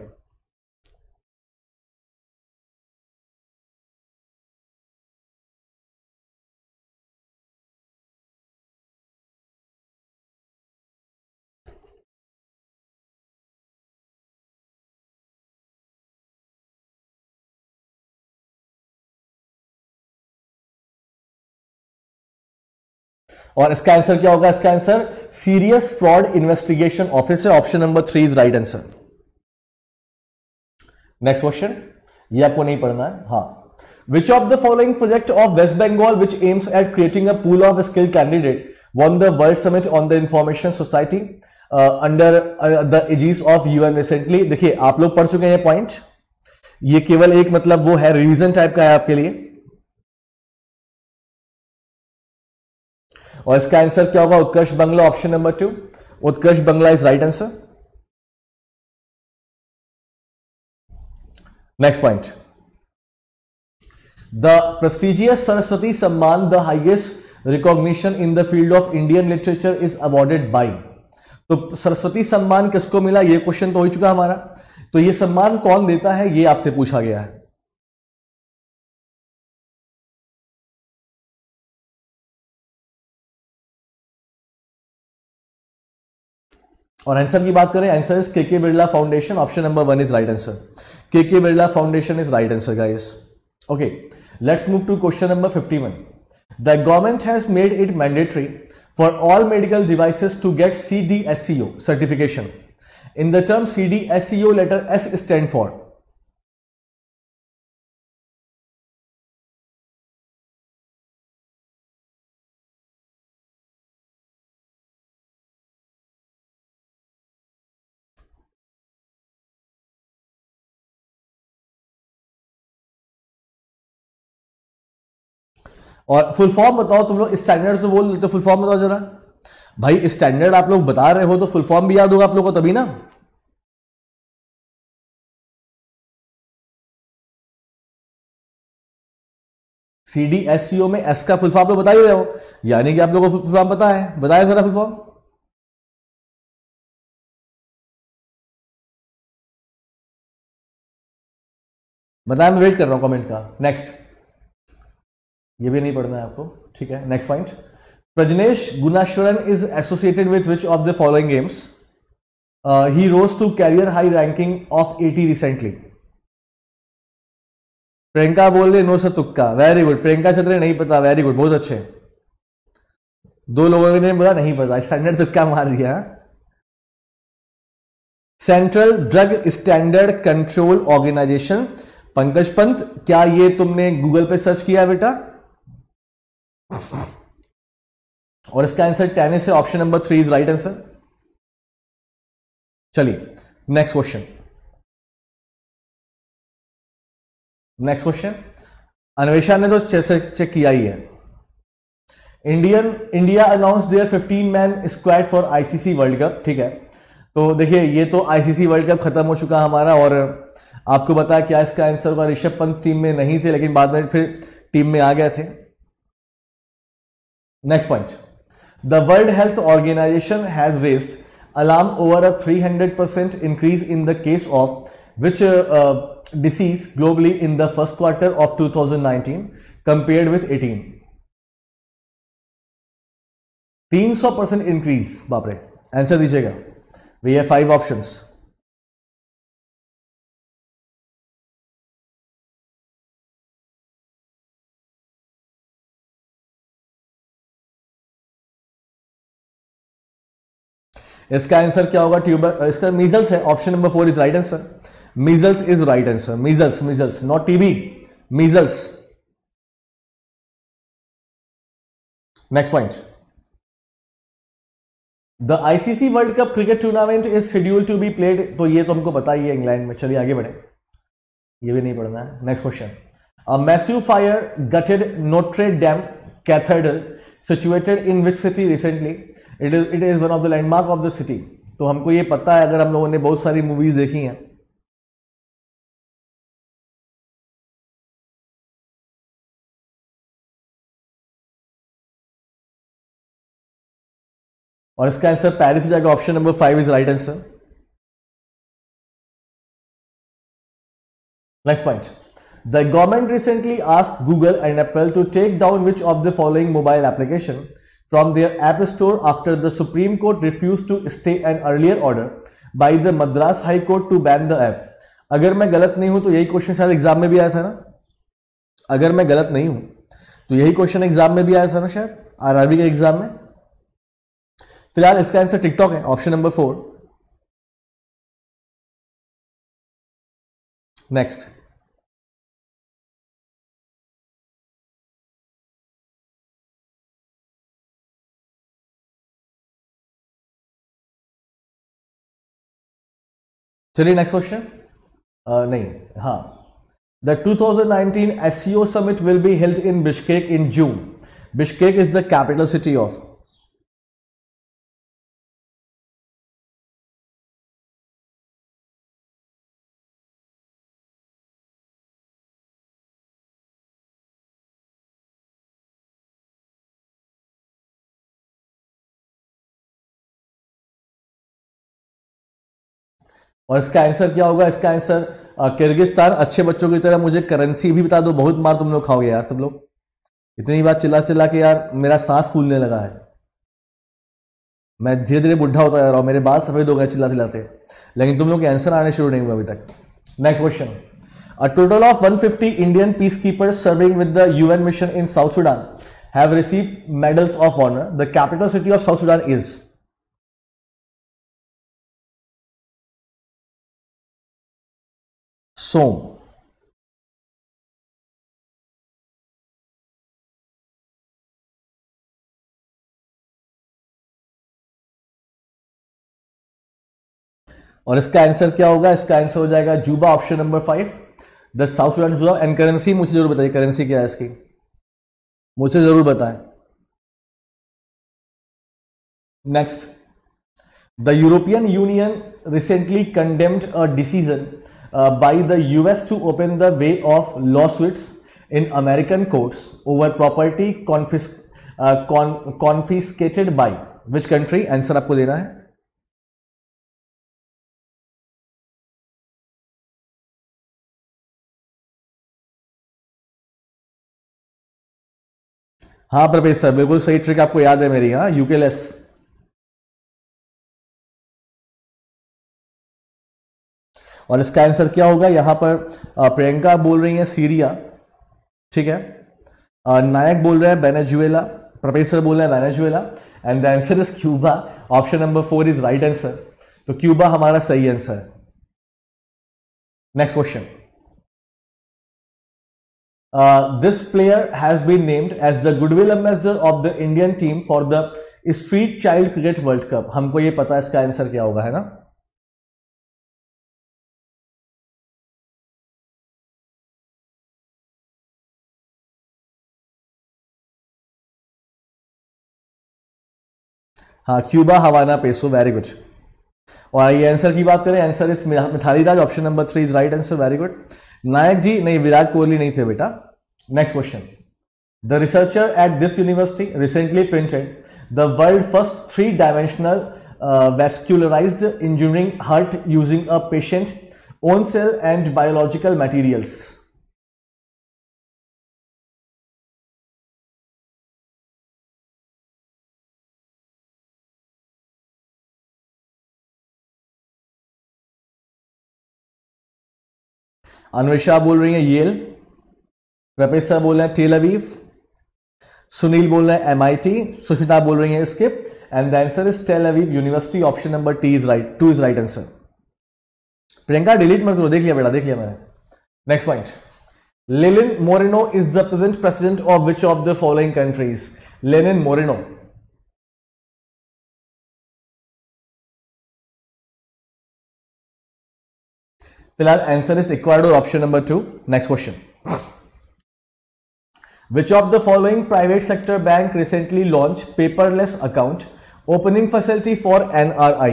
और इसका आंसर क्या होगा? इसका answer serious fraud investigation office है. Option number 3 is right answer. Next question. ये आपको नहीं पढ़ना है. हाँ. Which of the following project of West Bengal which aims at creating a pool of skilled candidate won the world summit on the information society under the aegis of UN recently. देखिए आप लोग पढ़ चुके हैं ये पॉइंट. ये केवल एक मतलब वो है रिवीजन टाइप का है आपके लिए. और इसका आंसर क्या होगा? Utkarsh Bangla. Option number 2 Utkarsh Bangla is right answer. Next point. The prestigious Saraswati Samman, the highest recognition in the field of Indian literature, is awarded by. तो सरस्वती सम्मान किसको मिला? ये क्वेश्चन तो हो चुका हमारा. तो ये सम्मान कौन देता है ये आपसे पूछा गया है. और आंसर की बात करें, answer is K Birla foundation, option number 1 is right answer. K Birla foundation is right answer guys. Okay, let's move to question number 51। The government has made it mandatory for all medical devices to get CDSCO certification. In the term CDSCO, letter S stand for. और full form बताओ तुम लोग, standard तो बोल लेते, full form बताओ जरा भाई। स्टैंडर्ड आप लोग बता रहे हो तो फुल फॉर्म भी याद होगा आप लोगों को तभी ना। CDSCO में S का फुल फॉर्म आप लोग बता ही रहे हो, यानी कि आप लोगों को फुल फॉर्म पता है, बताया जरा फुल फॉर्म। बताया, मैं वेट कर रहा हूं कमेंट का। नेक्स्ट, ये भी नहीं पढ़ना है आपको, ठीक है। Next point, Prajnesh Gunneswaran is associated with which of the following games? He rose to career high ranking of 80 recently. Priyanka बोल रहे नो सर तुक्का, वेरी गुड। प्रियंका छत्रे नहीं पता, वेरी गुड, बहुत अच्छे। दो लोगों ने बोला नहीं पता, स्टैंडर्ड तुक्का मार दिया। Central drug standard control organisation. Pankaj Pant, क्या ये तुमने गूगल पे सर्च किया बेटा? और इसका आंसर टेनिस है, option number 3 is right answer. चलिए next question. Next question, Anvesha ने तो चेक किया ही है। India announce their 15 man squad for ICC world cup, ठीक है। तो देखिए, ये तो ICC वर्ल्ड कप खत्म हो चुका हमारा, और आपको बताया क्या इसका आंसर होगा। ऋषभ पंत टीम में नहीं थे, लेकिन बाद में फिर टीम में आ गए थे। Next point, the world health organisation has raised alarm over a 300% increase in the case of which disease globally in the first quarter of 2019 compared with 18। 300% increase, बाप रे। आंसर दीजिएगा, वी हैव 5 ऑप्शंस। इसका answer क्या होगा? Tuber, इसका measles है, option number 4 is right answer. Measles is right answer. Measles, measles, not TB, measles. Next point, the ICC world cup cricket tournament is scheduled to be played. तो ये तो हमको पता ही है, इंग्लैंड में। चलिए आगे बढ़े, ये भी नहीं पढ़ना है। Next question, a massive fire gutted Notre Dame cathedral situated in which city recently? It is one of the landmark of the city. तो हमको ये पता है, अगर हम लोगों ने बहुत सारी मूवीज देखी हैं। और इसका आंसर पेरिस हो जाएगा, option number 5 is right answer. Next point, the government recently asked Google and Apple to take down which of the following mobile application from their app store after the Supreme Court refused to stay an earlier order by the Madras High Court to ban the app। अगर मैं गलत नहीं हूं तो यही question शायद exam में भी आया था ना। अगर मैं गलत नहीं हूं तो यही क्वेश्चन एग्जाम में भी आया था ना, शायद RRB के एग्जाम में। फिलहाल इसका आंसर टिकटॉक है, ऑप्शन नंबर 4। नेक्स्ट, चलिए नेक्स्ट क्वेश्चन। नहीं, हाँ, the 2019 SCO summit will be held in Bishkek in June. Bishkek is the capital city of? और इसका आंसर क्या होगा? इसका आंसर किर्गिस्तान। अच्छे बच्चों की तरह मुझे करेंसी भी बता दो, बहुत मार तुम लोग खाओगे यार सब लोग। इतनी बात चिल्ला चिल्ला के यार मेरा सांस फूलने लगा है। मैं धीरे धीरे बुढ़ा होता जा रहा हूं, मेरे बाल सफेद हो गए चिल्ला चिल्लाते, लेकिन तुम लोग के आंसर आने शुरू नहीं हुए अभी तक। Next question, a total of 150 Indian peacekeepers serving with the UN mission in South Sudan have received medals of honour. The capital city of South Sudan is. सोम। और इसका आंसर क्या होगा? इसका आंसर हो जाएगा Juba, option number 5, the South Sudan Juba. And currency मुझे जरूर बताइए, करेंसी क्या है इसकी, मुझे जरूर बताएं। Next, the European Union recently condemned a decision by the US to open the way of lawsuits in American courts over property confiscated by which country? Answer आपको देना है। हाँ प्रवेश सर, बिल्कुल सही ट्रिक आपको याद है मेरी। हाँ, यूकेलेस। और इसका आंसर क्या होगा? यहां पर प्रियंका बोल रही है सीरिया, ठीक है। नायक बोल रहे हैं वेनेजुएला, प्रोफेसर बोल रहे हैं Venezuela, and the answer is Cuba, option number 4 is right answer. तो क्यूबा हमारा सही आंसर है। Next question, this player has been named as the goodwill ambassador of the Indian team for the Street Child Cricket World Cup। हमको ये पता है इसका answer क्या होगा, है ना? हाँ, Cuba Havana peso, very good. और ये आंसर की बात करें, answer is Mithali Raj, option number 3 is right answer, very good. Nayak ji नहीं, विराट कोहली नहीं थे बेटा। Next question, the researcher at this university recently printed the world first 3-dimensional vascularized engineering heart using a patient own cell and biological materials। Anvesha बोल रही है L, प्रपेश sir बोल रहे हैं टेल अवीव, सुनील बोल रहे हैं MIT, सुष्मिता बोल रही है skip, and the answer is Tel Aviv university, option number 2 is right answer. Priyanka delete मत करो, देख लिया बेटा, देख लिया मैंने। Next point, Lenin Moreno is the present president of which of the following countries? Lenin Moreno. फिलहाल answer is Ecuador, option number 2। Next question, which of the following private sector bank recently launched paperless account opening facility for NRI?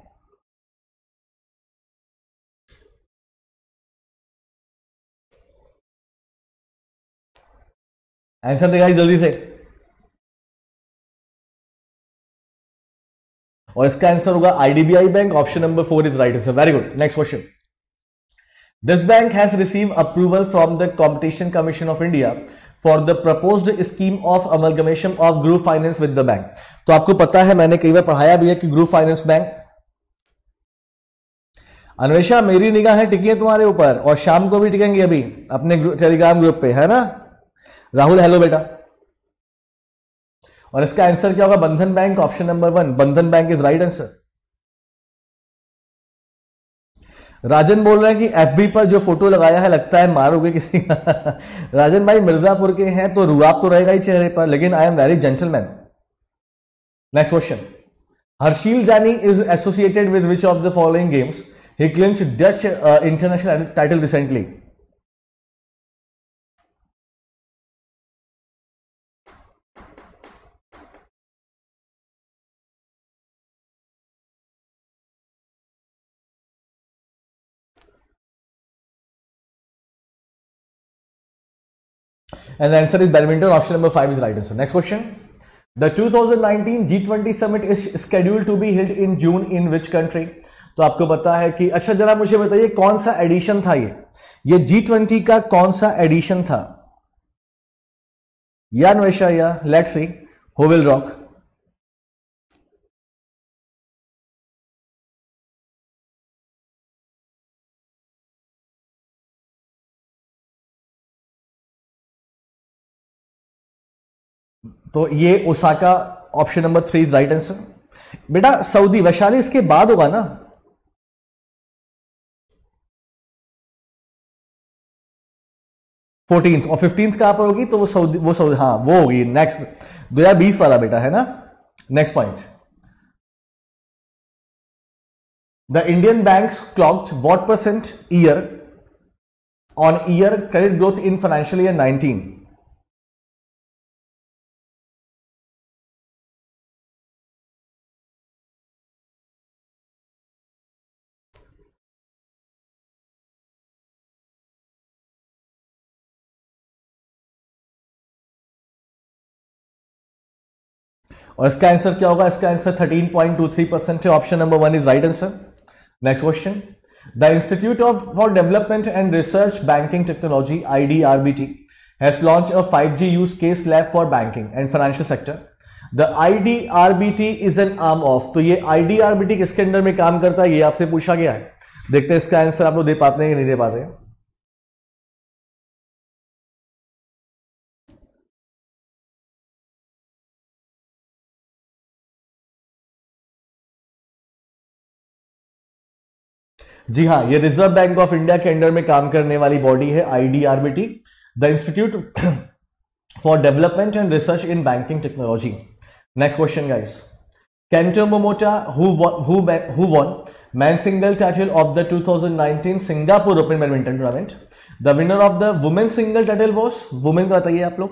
Answer देगा जल्दी से। और इसका answer होगा IDBI bank, option number 4 is right answer, very good. Next question, this bank has receive approval from the competition commission of India for the proposed scheme of amalgamation of group finance with the bank. तो आपको पता है, मैंने कई बार पढ़ाया भी है कि ग्रुप फाइनेंस बैंक। अन्वेषा, मेरी निगाहें टिकी है तुम्हारे ऊपर, और शाम को भी टिकेंगी अभी अपने टेलीग्राम ग्रुप पे, है ना? राहुल हेलो बेटा। और इसका आंसर क्या होगा? बंधन bank, option number 1, Bandhan bank is right answer. Rajan बोल रहे हैं कि FB पर जो फोटो लगाया है लगता है मारोगे किसी का। राजन भाई मिर्जापुर के हैं तो रुआब तो रहेगा ही चेहरे पर, लेकिन I am very gentleman. Next question, Harshil Jani is associated with which of the following games? He clinch Dutch international title recently. And the answer is badminton, option number 5 is right answer. Next question, the 2019 G20 summit is scheduled to be held in June in which country? तो आपको पता है कि, अच्छा जरा मुझे बताइए कौन सा एडिशन था ये G20 का कौन सा एडिशन था? या अन्वेषा, या let's see who will rock. तो ये Osaka option number 3 is right answer. बेटा सऊदी, वैशाली इसके बाद होगा ना। 14th और 15th कहां पर होगी, तो वो सऊदी हाँ वो होगी नेक्स्ट 2020 वाला बेटा है ना। Next point, the Indian banks clocked what percent year on year credit growth in financial year 19? और इसका आंसर क्या होगा, इसका आंसर 13.23% है। Option number 1 is right answer. Next question, the institute for development and research banking technology IDRBT has launched a 5G use case lab for banking and financial sector. The IDRBT is an arm of, तो ये IDRBT किसके under में काम करता है, ये आपसे पूछा गया है। देखते हैं इसका आंसर आप लोग दे पाते हैं कि नहीं दे पाते। जी हाँ, ये रिजर्व बैंक ऑफ इंडिया के अंडर में काम करने वाली बॉडी है IDRBT, the institute for development and research in banking technology. Next question guys, Kento Momota who won man single title of the 2019 Singapore Open badminton tournament, the winner of the women single title was, women का बताइए आप लोग।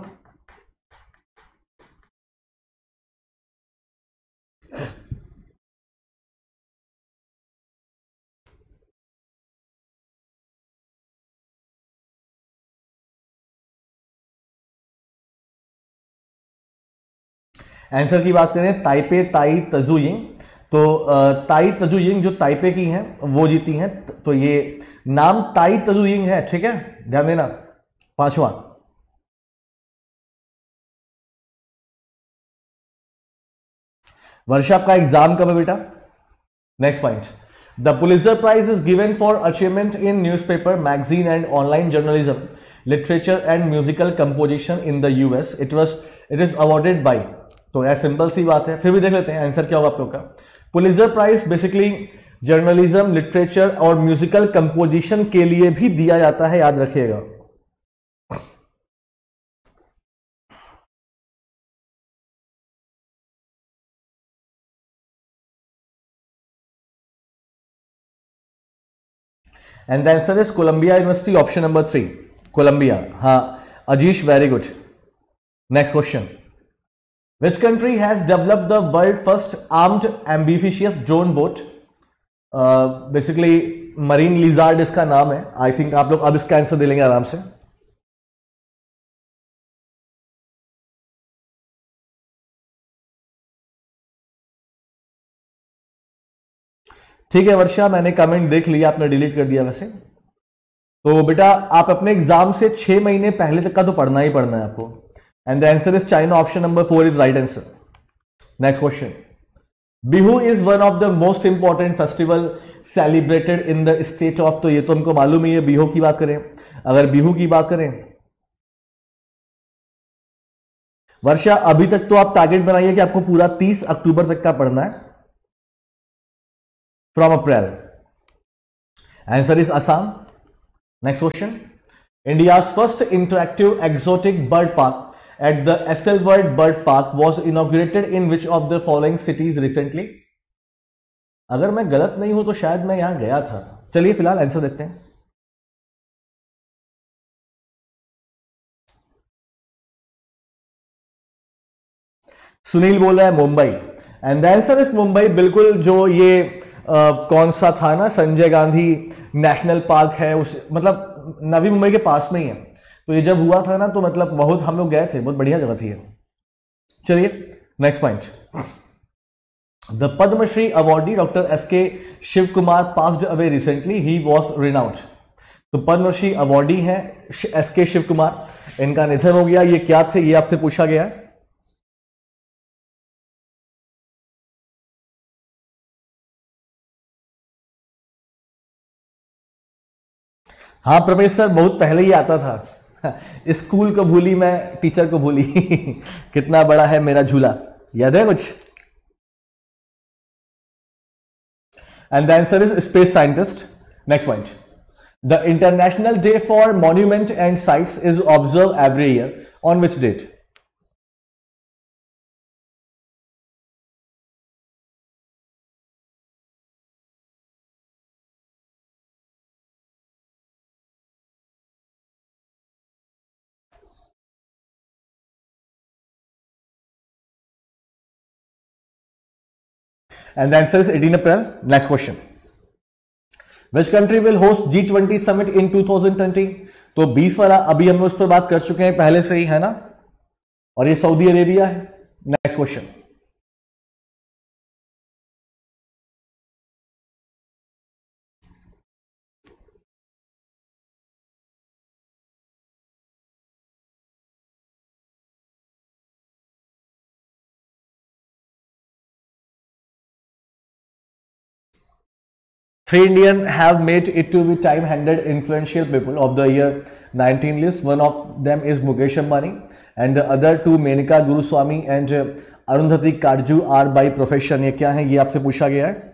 Answer की बात करें Taipei ताई तजू Ying, तो ताई तजू यिंग जो ताइपे की हैं वो जीती हैं, तो ये नाम ताई तजू यिंग है, ठीक है ध्यान देना। पांचवा, वर्षा का एग्जाम कब है बेटा। Next point, the Pulitzer prize is given for achievement in newspaper, magazine and online journalism, literature and musical composition in the US। It is awarded by, तो यह सिंपल सी बात है, फिर भी देख लेते हैं आंसर क्या होगा आप लोग का। Pulitzer prize basically journalism, literature और म्यूजिकल कंपोजिशन के लिए भी दिया जाता है, याद रखिएगा। And the answer is Columbia University, option number 3 Columbia. हाँ Ajeesh, very good. Next question, Which country has developed the world first armed amphibious drone boat? Basically marine lizard इसका नाम है। आई थिंक आप लोग अब इसका आंसर दे लेंगे आराम से। ठीक है वर्षा, मैंने कमेंट देख लिया, आपने डिलीट कर दिया वैसे। तो बेटा आप अपने एग्जाम से 6 महीने पहले तक का तो पढ़ना ही पढ़ना है आपको। And the answer is China, option number 4 is right answer. Next question, Bihu is one of the most important festival celebrated in the state of, तो ये तो हमको मालूम ही है। बिहू की बात करें, अगर बिहू की बात करें, वर्षा अभी तक तो आप टारगेट बनाइए कि आपको पूरा 30 अक्टूबर तक का पढ़ना है, from April. Answer is Assam. Next question, India's first interactive exotic bird park at the Esselworld Bird Park was inaugurated in which of the following cities recently? अगर मैं गलत नहीं हूं तो शायद मैं यहां गया था। चलिए फिलहाल आंसर देखते हैं। सुनील बोल रहा है Mumbai, and the answer is Mumbai. बिल्कुल, जो ये कौन सा था ना, संजय गांधी नेशनल पार्क है, उस मतलब नवी मुंबई के पास में ही है। तो ये जब हुआ था ना, तो मतलब बहुत हम लोग गए थे, बहुत बढ़िया जगह थी ये। चलिए next point, the Padmashri awardee doctor SK Shiv Kumar passed away recently, he was renowned. तो पद्मश्री अवॉर्डी है SK शिव कुमार, इनका निधन हो गया। ये क्या थे, ये आपसे पूछा गया है। हाँ प्रमेश सर, बहुत पहले ही आता था, स्कूल को भूली मैं, टीचर को भूली। कितना बड़ा है मेरा झूला, याद है कुछ? And the answer is space scientist. Next point, the international day for monument and sites is observe every year on which date? And the answer is 18 April. Next question. Which country will host G20 summit in 2020? तो 20 वाला अभी हम उस पर बात कर चुके हैं पहले से ही, है ना, और ये सऊदी अरेबिया है। Next question, Three Indians have made it to be time-handed influential people of the year 19 list. One of them is Mukesh Ambani, and the other two, Menaka Guruswamy and Arundhati Karju, are by profession. ये क्या है, ये आपसे पूछा गया है।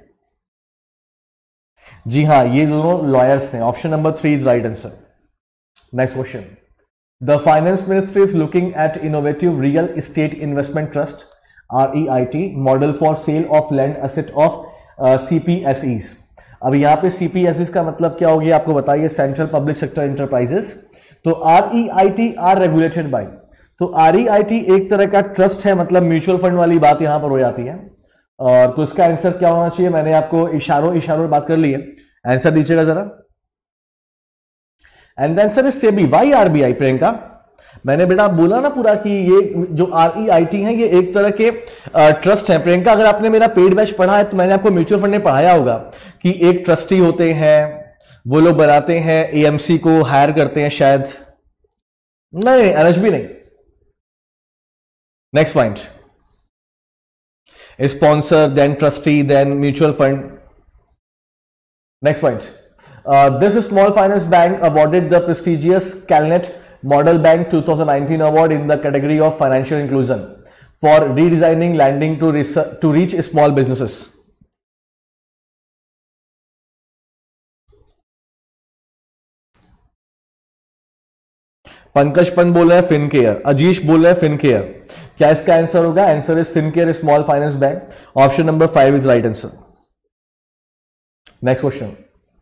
जी हाँ, ये दोनों लॉयर्स हैं। Option number 3 is right answer. Next question, the finance ministry is looking at innovative real estate investment trust REIT model for sale of land asset of CPSEs। अब यहाँ पे CPSEs का मतलब क्या हो गया आपको बताइए, सेंट्रल पब्लिक सेक्टर एंटरप्राइजेस। तो REIT आर रेगुलेटेड बाय, तो REIT एक तरह का ट्रस्ट है, मतलब म्यूचुअल फंड वाली बात यहां पर हो जाती है। और तो इसका आंसर क्या होना चाहिए, मैंने आपको इशारों बात कर ली है, आंसर दीजिएगा जरा। And the answer is SEBI. Why RBI Priyanka? मैंने बेटा बोला ना पूरा कि ये जो REIT है ये एक तरह के ट्रस्ट है। प्रियंका, अगर आपने मेरा पेड बैच पढ़ा है तो मैंने आपको म्यूचुअल फंड में पढ़ाया होगा कि एक ट्रस्टी होते हैं, वो लोग बनाते हैं, AMC को हायर करते हैं शायद। नहीं, NHB नहीं। Next point, sponsor, then trustee, then mutual fund. Next point, this small finance bank awarded the prestigious Celent Model Bank 2019 award in the category of financial inclusion for redesigning lending to reach small businesses. Pankaj Pant बोल रहे हैं Fincare, अजीश बोल रहे हैं Fincare. क्या इसका answer होगा? Answer is Fincare small finance bank. Option number 5 is right answer. Next question,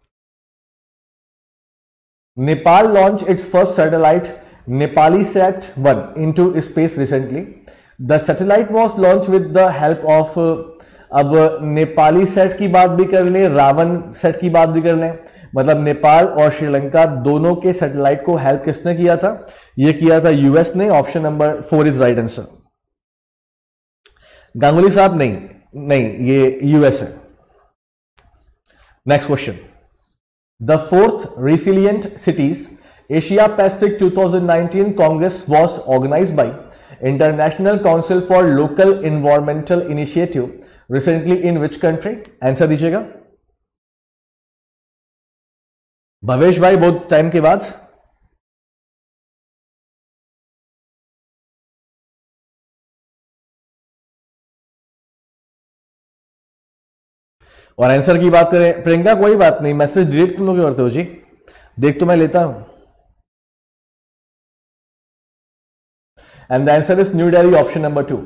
Nepal launched its first satellite, NepaliSat-1, into space recently. The satellite was launched with the help of अब Nepali set की बात भी कर लें, Ravan set की बात भी कर लें, मतलब नेपाल और श्रीलंका दोनों के सैटेलाइट को हेल्प किसने किया था? ये किया था US ने। Option number 4 is right answer. Ganguly साहब नहीं, ये US है। Next question, The 4th Resilient Cities Asia Pacific 2019 Congress was organized by International Council for Local Environmental Initiative recently in which country? Answer दीजिएगा। भवेश भाई बहुत टाइम के बाद। और आंसर की बात करें प्रियंका, कोई बात नहीं, मैसेज डिलीट क्यों करते हो जी, देख तो मैं लेता हूं। And the answer is New Delhi, option number 2।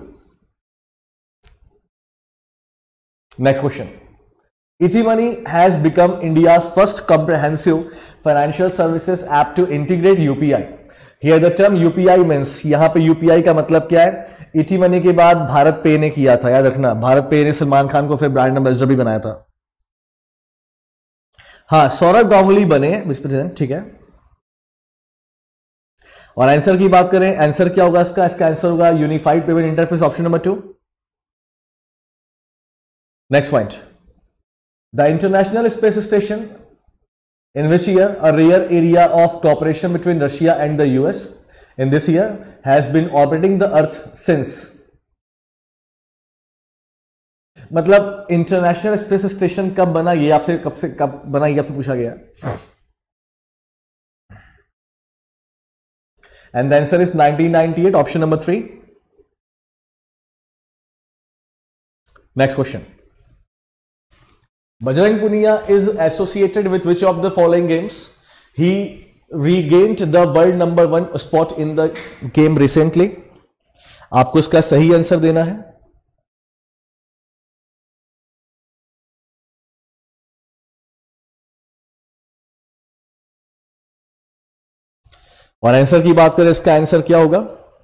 Next question, ET Money has become India's first comprehensive financial services app to integrate UPI. Here the term UPI means, यहां पे UPI का मतलब क्या है? ET Money के बाद भारत पे ने किया था, याद रखना, भारत पे ने सलमान खान को फिर ब्रांड एम्बेसडर भी बनाया था। हाँ, सौरभ गांगुली बने विस प्रेसिडेंट, ठीक है। और आंसर की बात करें, आंसर क्या होगा इसका? इसका आंसर होगा unified payment interface, option number 2। Next point, the international space station in which year a rare area of cooperation between Russia and the US in this year has been orbiting the earth since। मतलब international space station कब बना, ये आपसे कब बना, ये आपसे पूछा गया। And the answer is 1998, option number 3. Next question. Bajrang Punia is associated with which of the following games? He regained the world number 1 spot in the game recently. आपको इसका सही आंसर देना है. और आंसर की बात करें, इसका आंसर क्या होगा?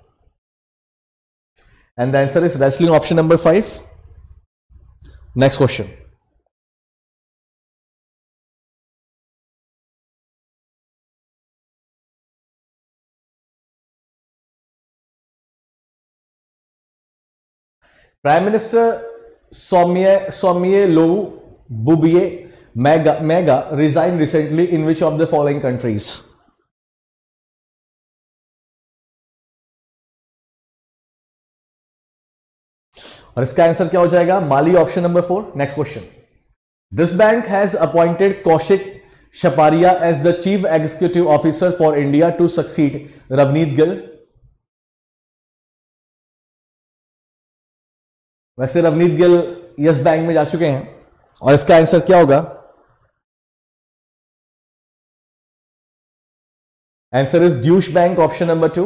And the answer is wrestling, option number 5. Next question. Prime minister Soumya Bubie Mega resigned recently in which of the following countries? और इसका आंसर क्या हो जाएगा? Mali, option number 4. Next question. This bank has appointed Kaushik Shaparia as the chief executive officer for India to succeed Ravneet Gill. वैसे Ravneet Gill yes bank में जा चुके हैं, और इसका आंसर क्या होगा? Answer is Deutsche bank, option number 2.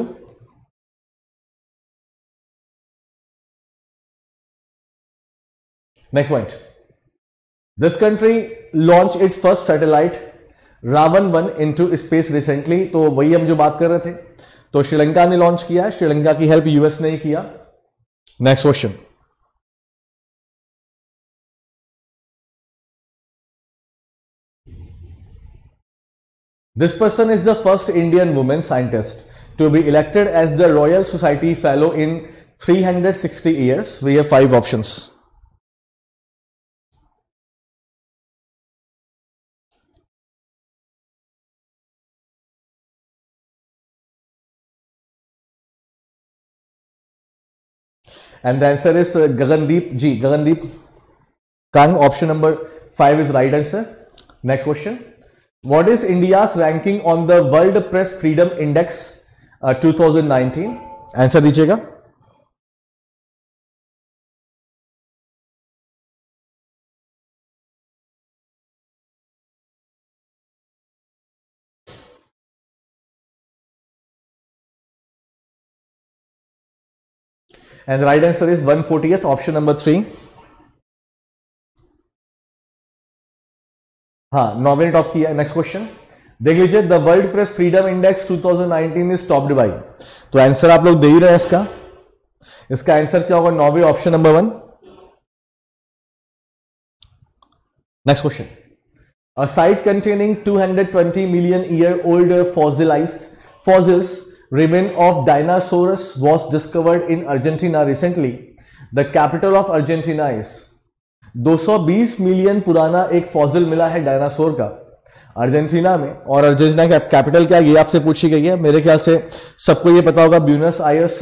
Next point. This country launched its first satellite Ravan 1 into space recently. तो वही हम जो बात कर रहे थे, तो श्रीलंका ने लॉन्च किया. श्रीलंका की हेल्प यूएस ने ही किया. Next question. This person is the first Indian woman scientist to be elected as the Royal Society Fellow in 360 years. We have 5 options. And the answer is Gagandeep Kang, option number 5 is right answer. Next question. What is India's ranking on the World Press Freedom Index 2019? Answer दीजिएगा. And the right answer is 140th, option number 3. हाँ, Norway ने top किया. Next question देख लीजिए. The world press freedom index 2019 is topped by. तो answer आप लोग दे ही रहे हैं इसका. इसका आंसर क्या होगा? Norway, option number 1. Next question. A site containing 220 million year old fossils remain of dinosaurs was discovered in Argentina recently. The capital of Argentina is. 220 million पुराना एक फॉसिल मिला है डायनासोर का अर्जेंटीना में, और अर्जेंटीना का कैपिटल क्या है ये आपसे पूछी गई है. मेरे ख्याल से सबको ये पता होगा. Buenos Aires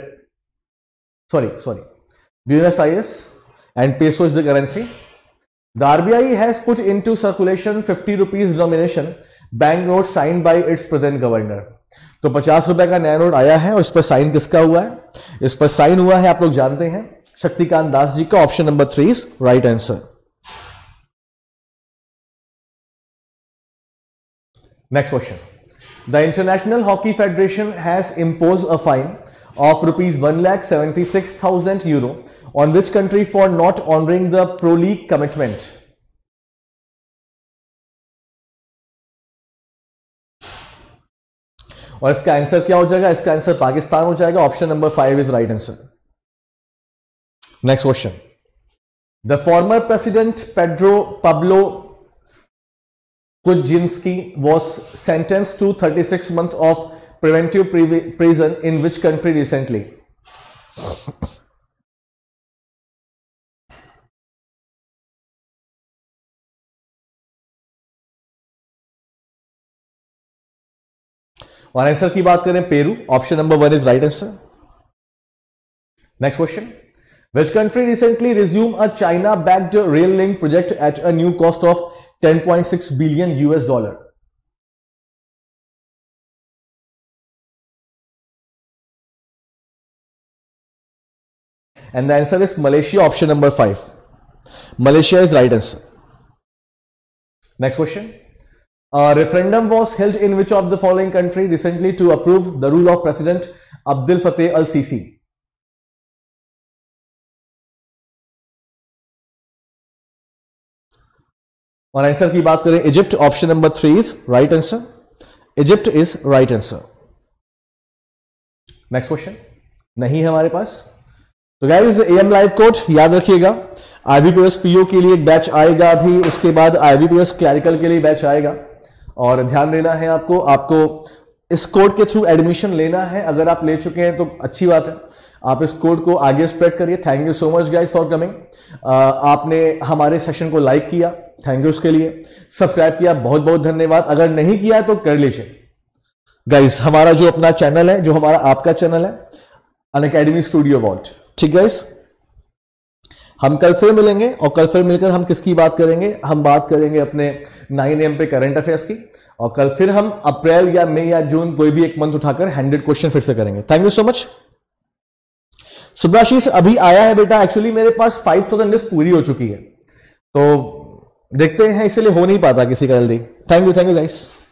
and peso is the currency. The RBI has put into circulation 50 rupees denomination bank note signed by its present governor. तो 50 रुपए का नया नोट आया है, और इस पर साइन किसका हुआ है? इस पर साइन हुआ है, आप लोग जानते हैं, शक्तिकांत दास जी का. Option number 3 is right answer. Next question. The international hockey federation has impose a fine of rupees 1,76,000 euro on which country for not honoring the Pro League commitment? और इसका आंसर क्या हो जाएगा? इसका आंसर पाकिस्तान हो जाएगा. Option number 5 is right answer. Next question. The former president Pablo Kuczynski was sentenced to 36 months of preventive prison in which country recently? और answer की बात करें Peru. Option number 1 is right answer. Next question. Which country recently resumed a China-backed rail link project at a new cost of $10.6 billion US? And the answer is Malaysia, option number 5. Malaysia is right answer. Next question. Referendum was held in which of the following country recently to approve the rule of President Abdel Fattah al-Sisi? और answer की बात करें Egypt, option number 3 is right answer. Egypt is right answer. Next question नहीं है हमारे पास. तो guys am live code याद रखिएगा. आईबीपीएस पीओ के लिए एक बैच आएगा अभी, उसके बाद आईबीपीएस क्लैरिकल के लिए बैच आएगा. और ध्यान देना है आपको इस कोड के थ्रू एडमिशन लेना है. अगर आप ले चुके हैं तो अच्छी बात है, आप इस कोड को आगे स्प्रेड करिए. Thank you so much guys for coming. आपने हमारे सेशन को लाइक किया, थैंक यू उसके लिए. सब्सक्राइब किया, बहुत बहुत धन्यवाद. अगर नहीं किया है तो कर लीजिए गाइस. हमारा जो अपना चैनल है, जो हमारा आपका चैनल है, अनअकैडमी स्टूडियो वॉल्ट. ठीक गाइस, हम कल फिर मिलेंगे और कल फिर मिलकर हम किसकी बात करेंगे? हम बात करेंगे अपने 9 AM पे करंट अफेयर्स की. और कल फिर हम अप्रैल या मई या जून कोई भी एक मंथ उठाकर 100 क्वेश्चन फिर से करेंगे. Thank you so much. Subhrashish अभी आया है बेटा. एक्चुअली मेरे पास 5000 लिस्ट पूरी हो चुकी है, तो देखते हैं, इसलिए हो नहीं पाता किसी का जल्दी. Thank you guys.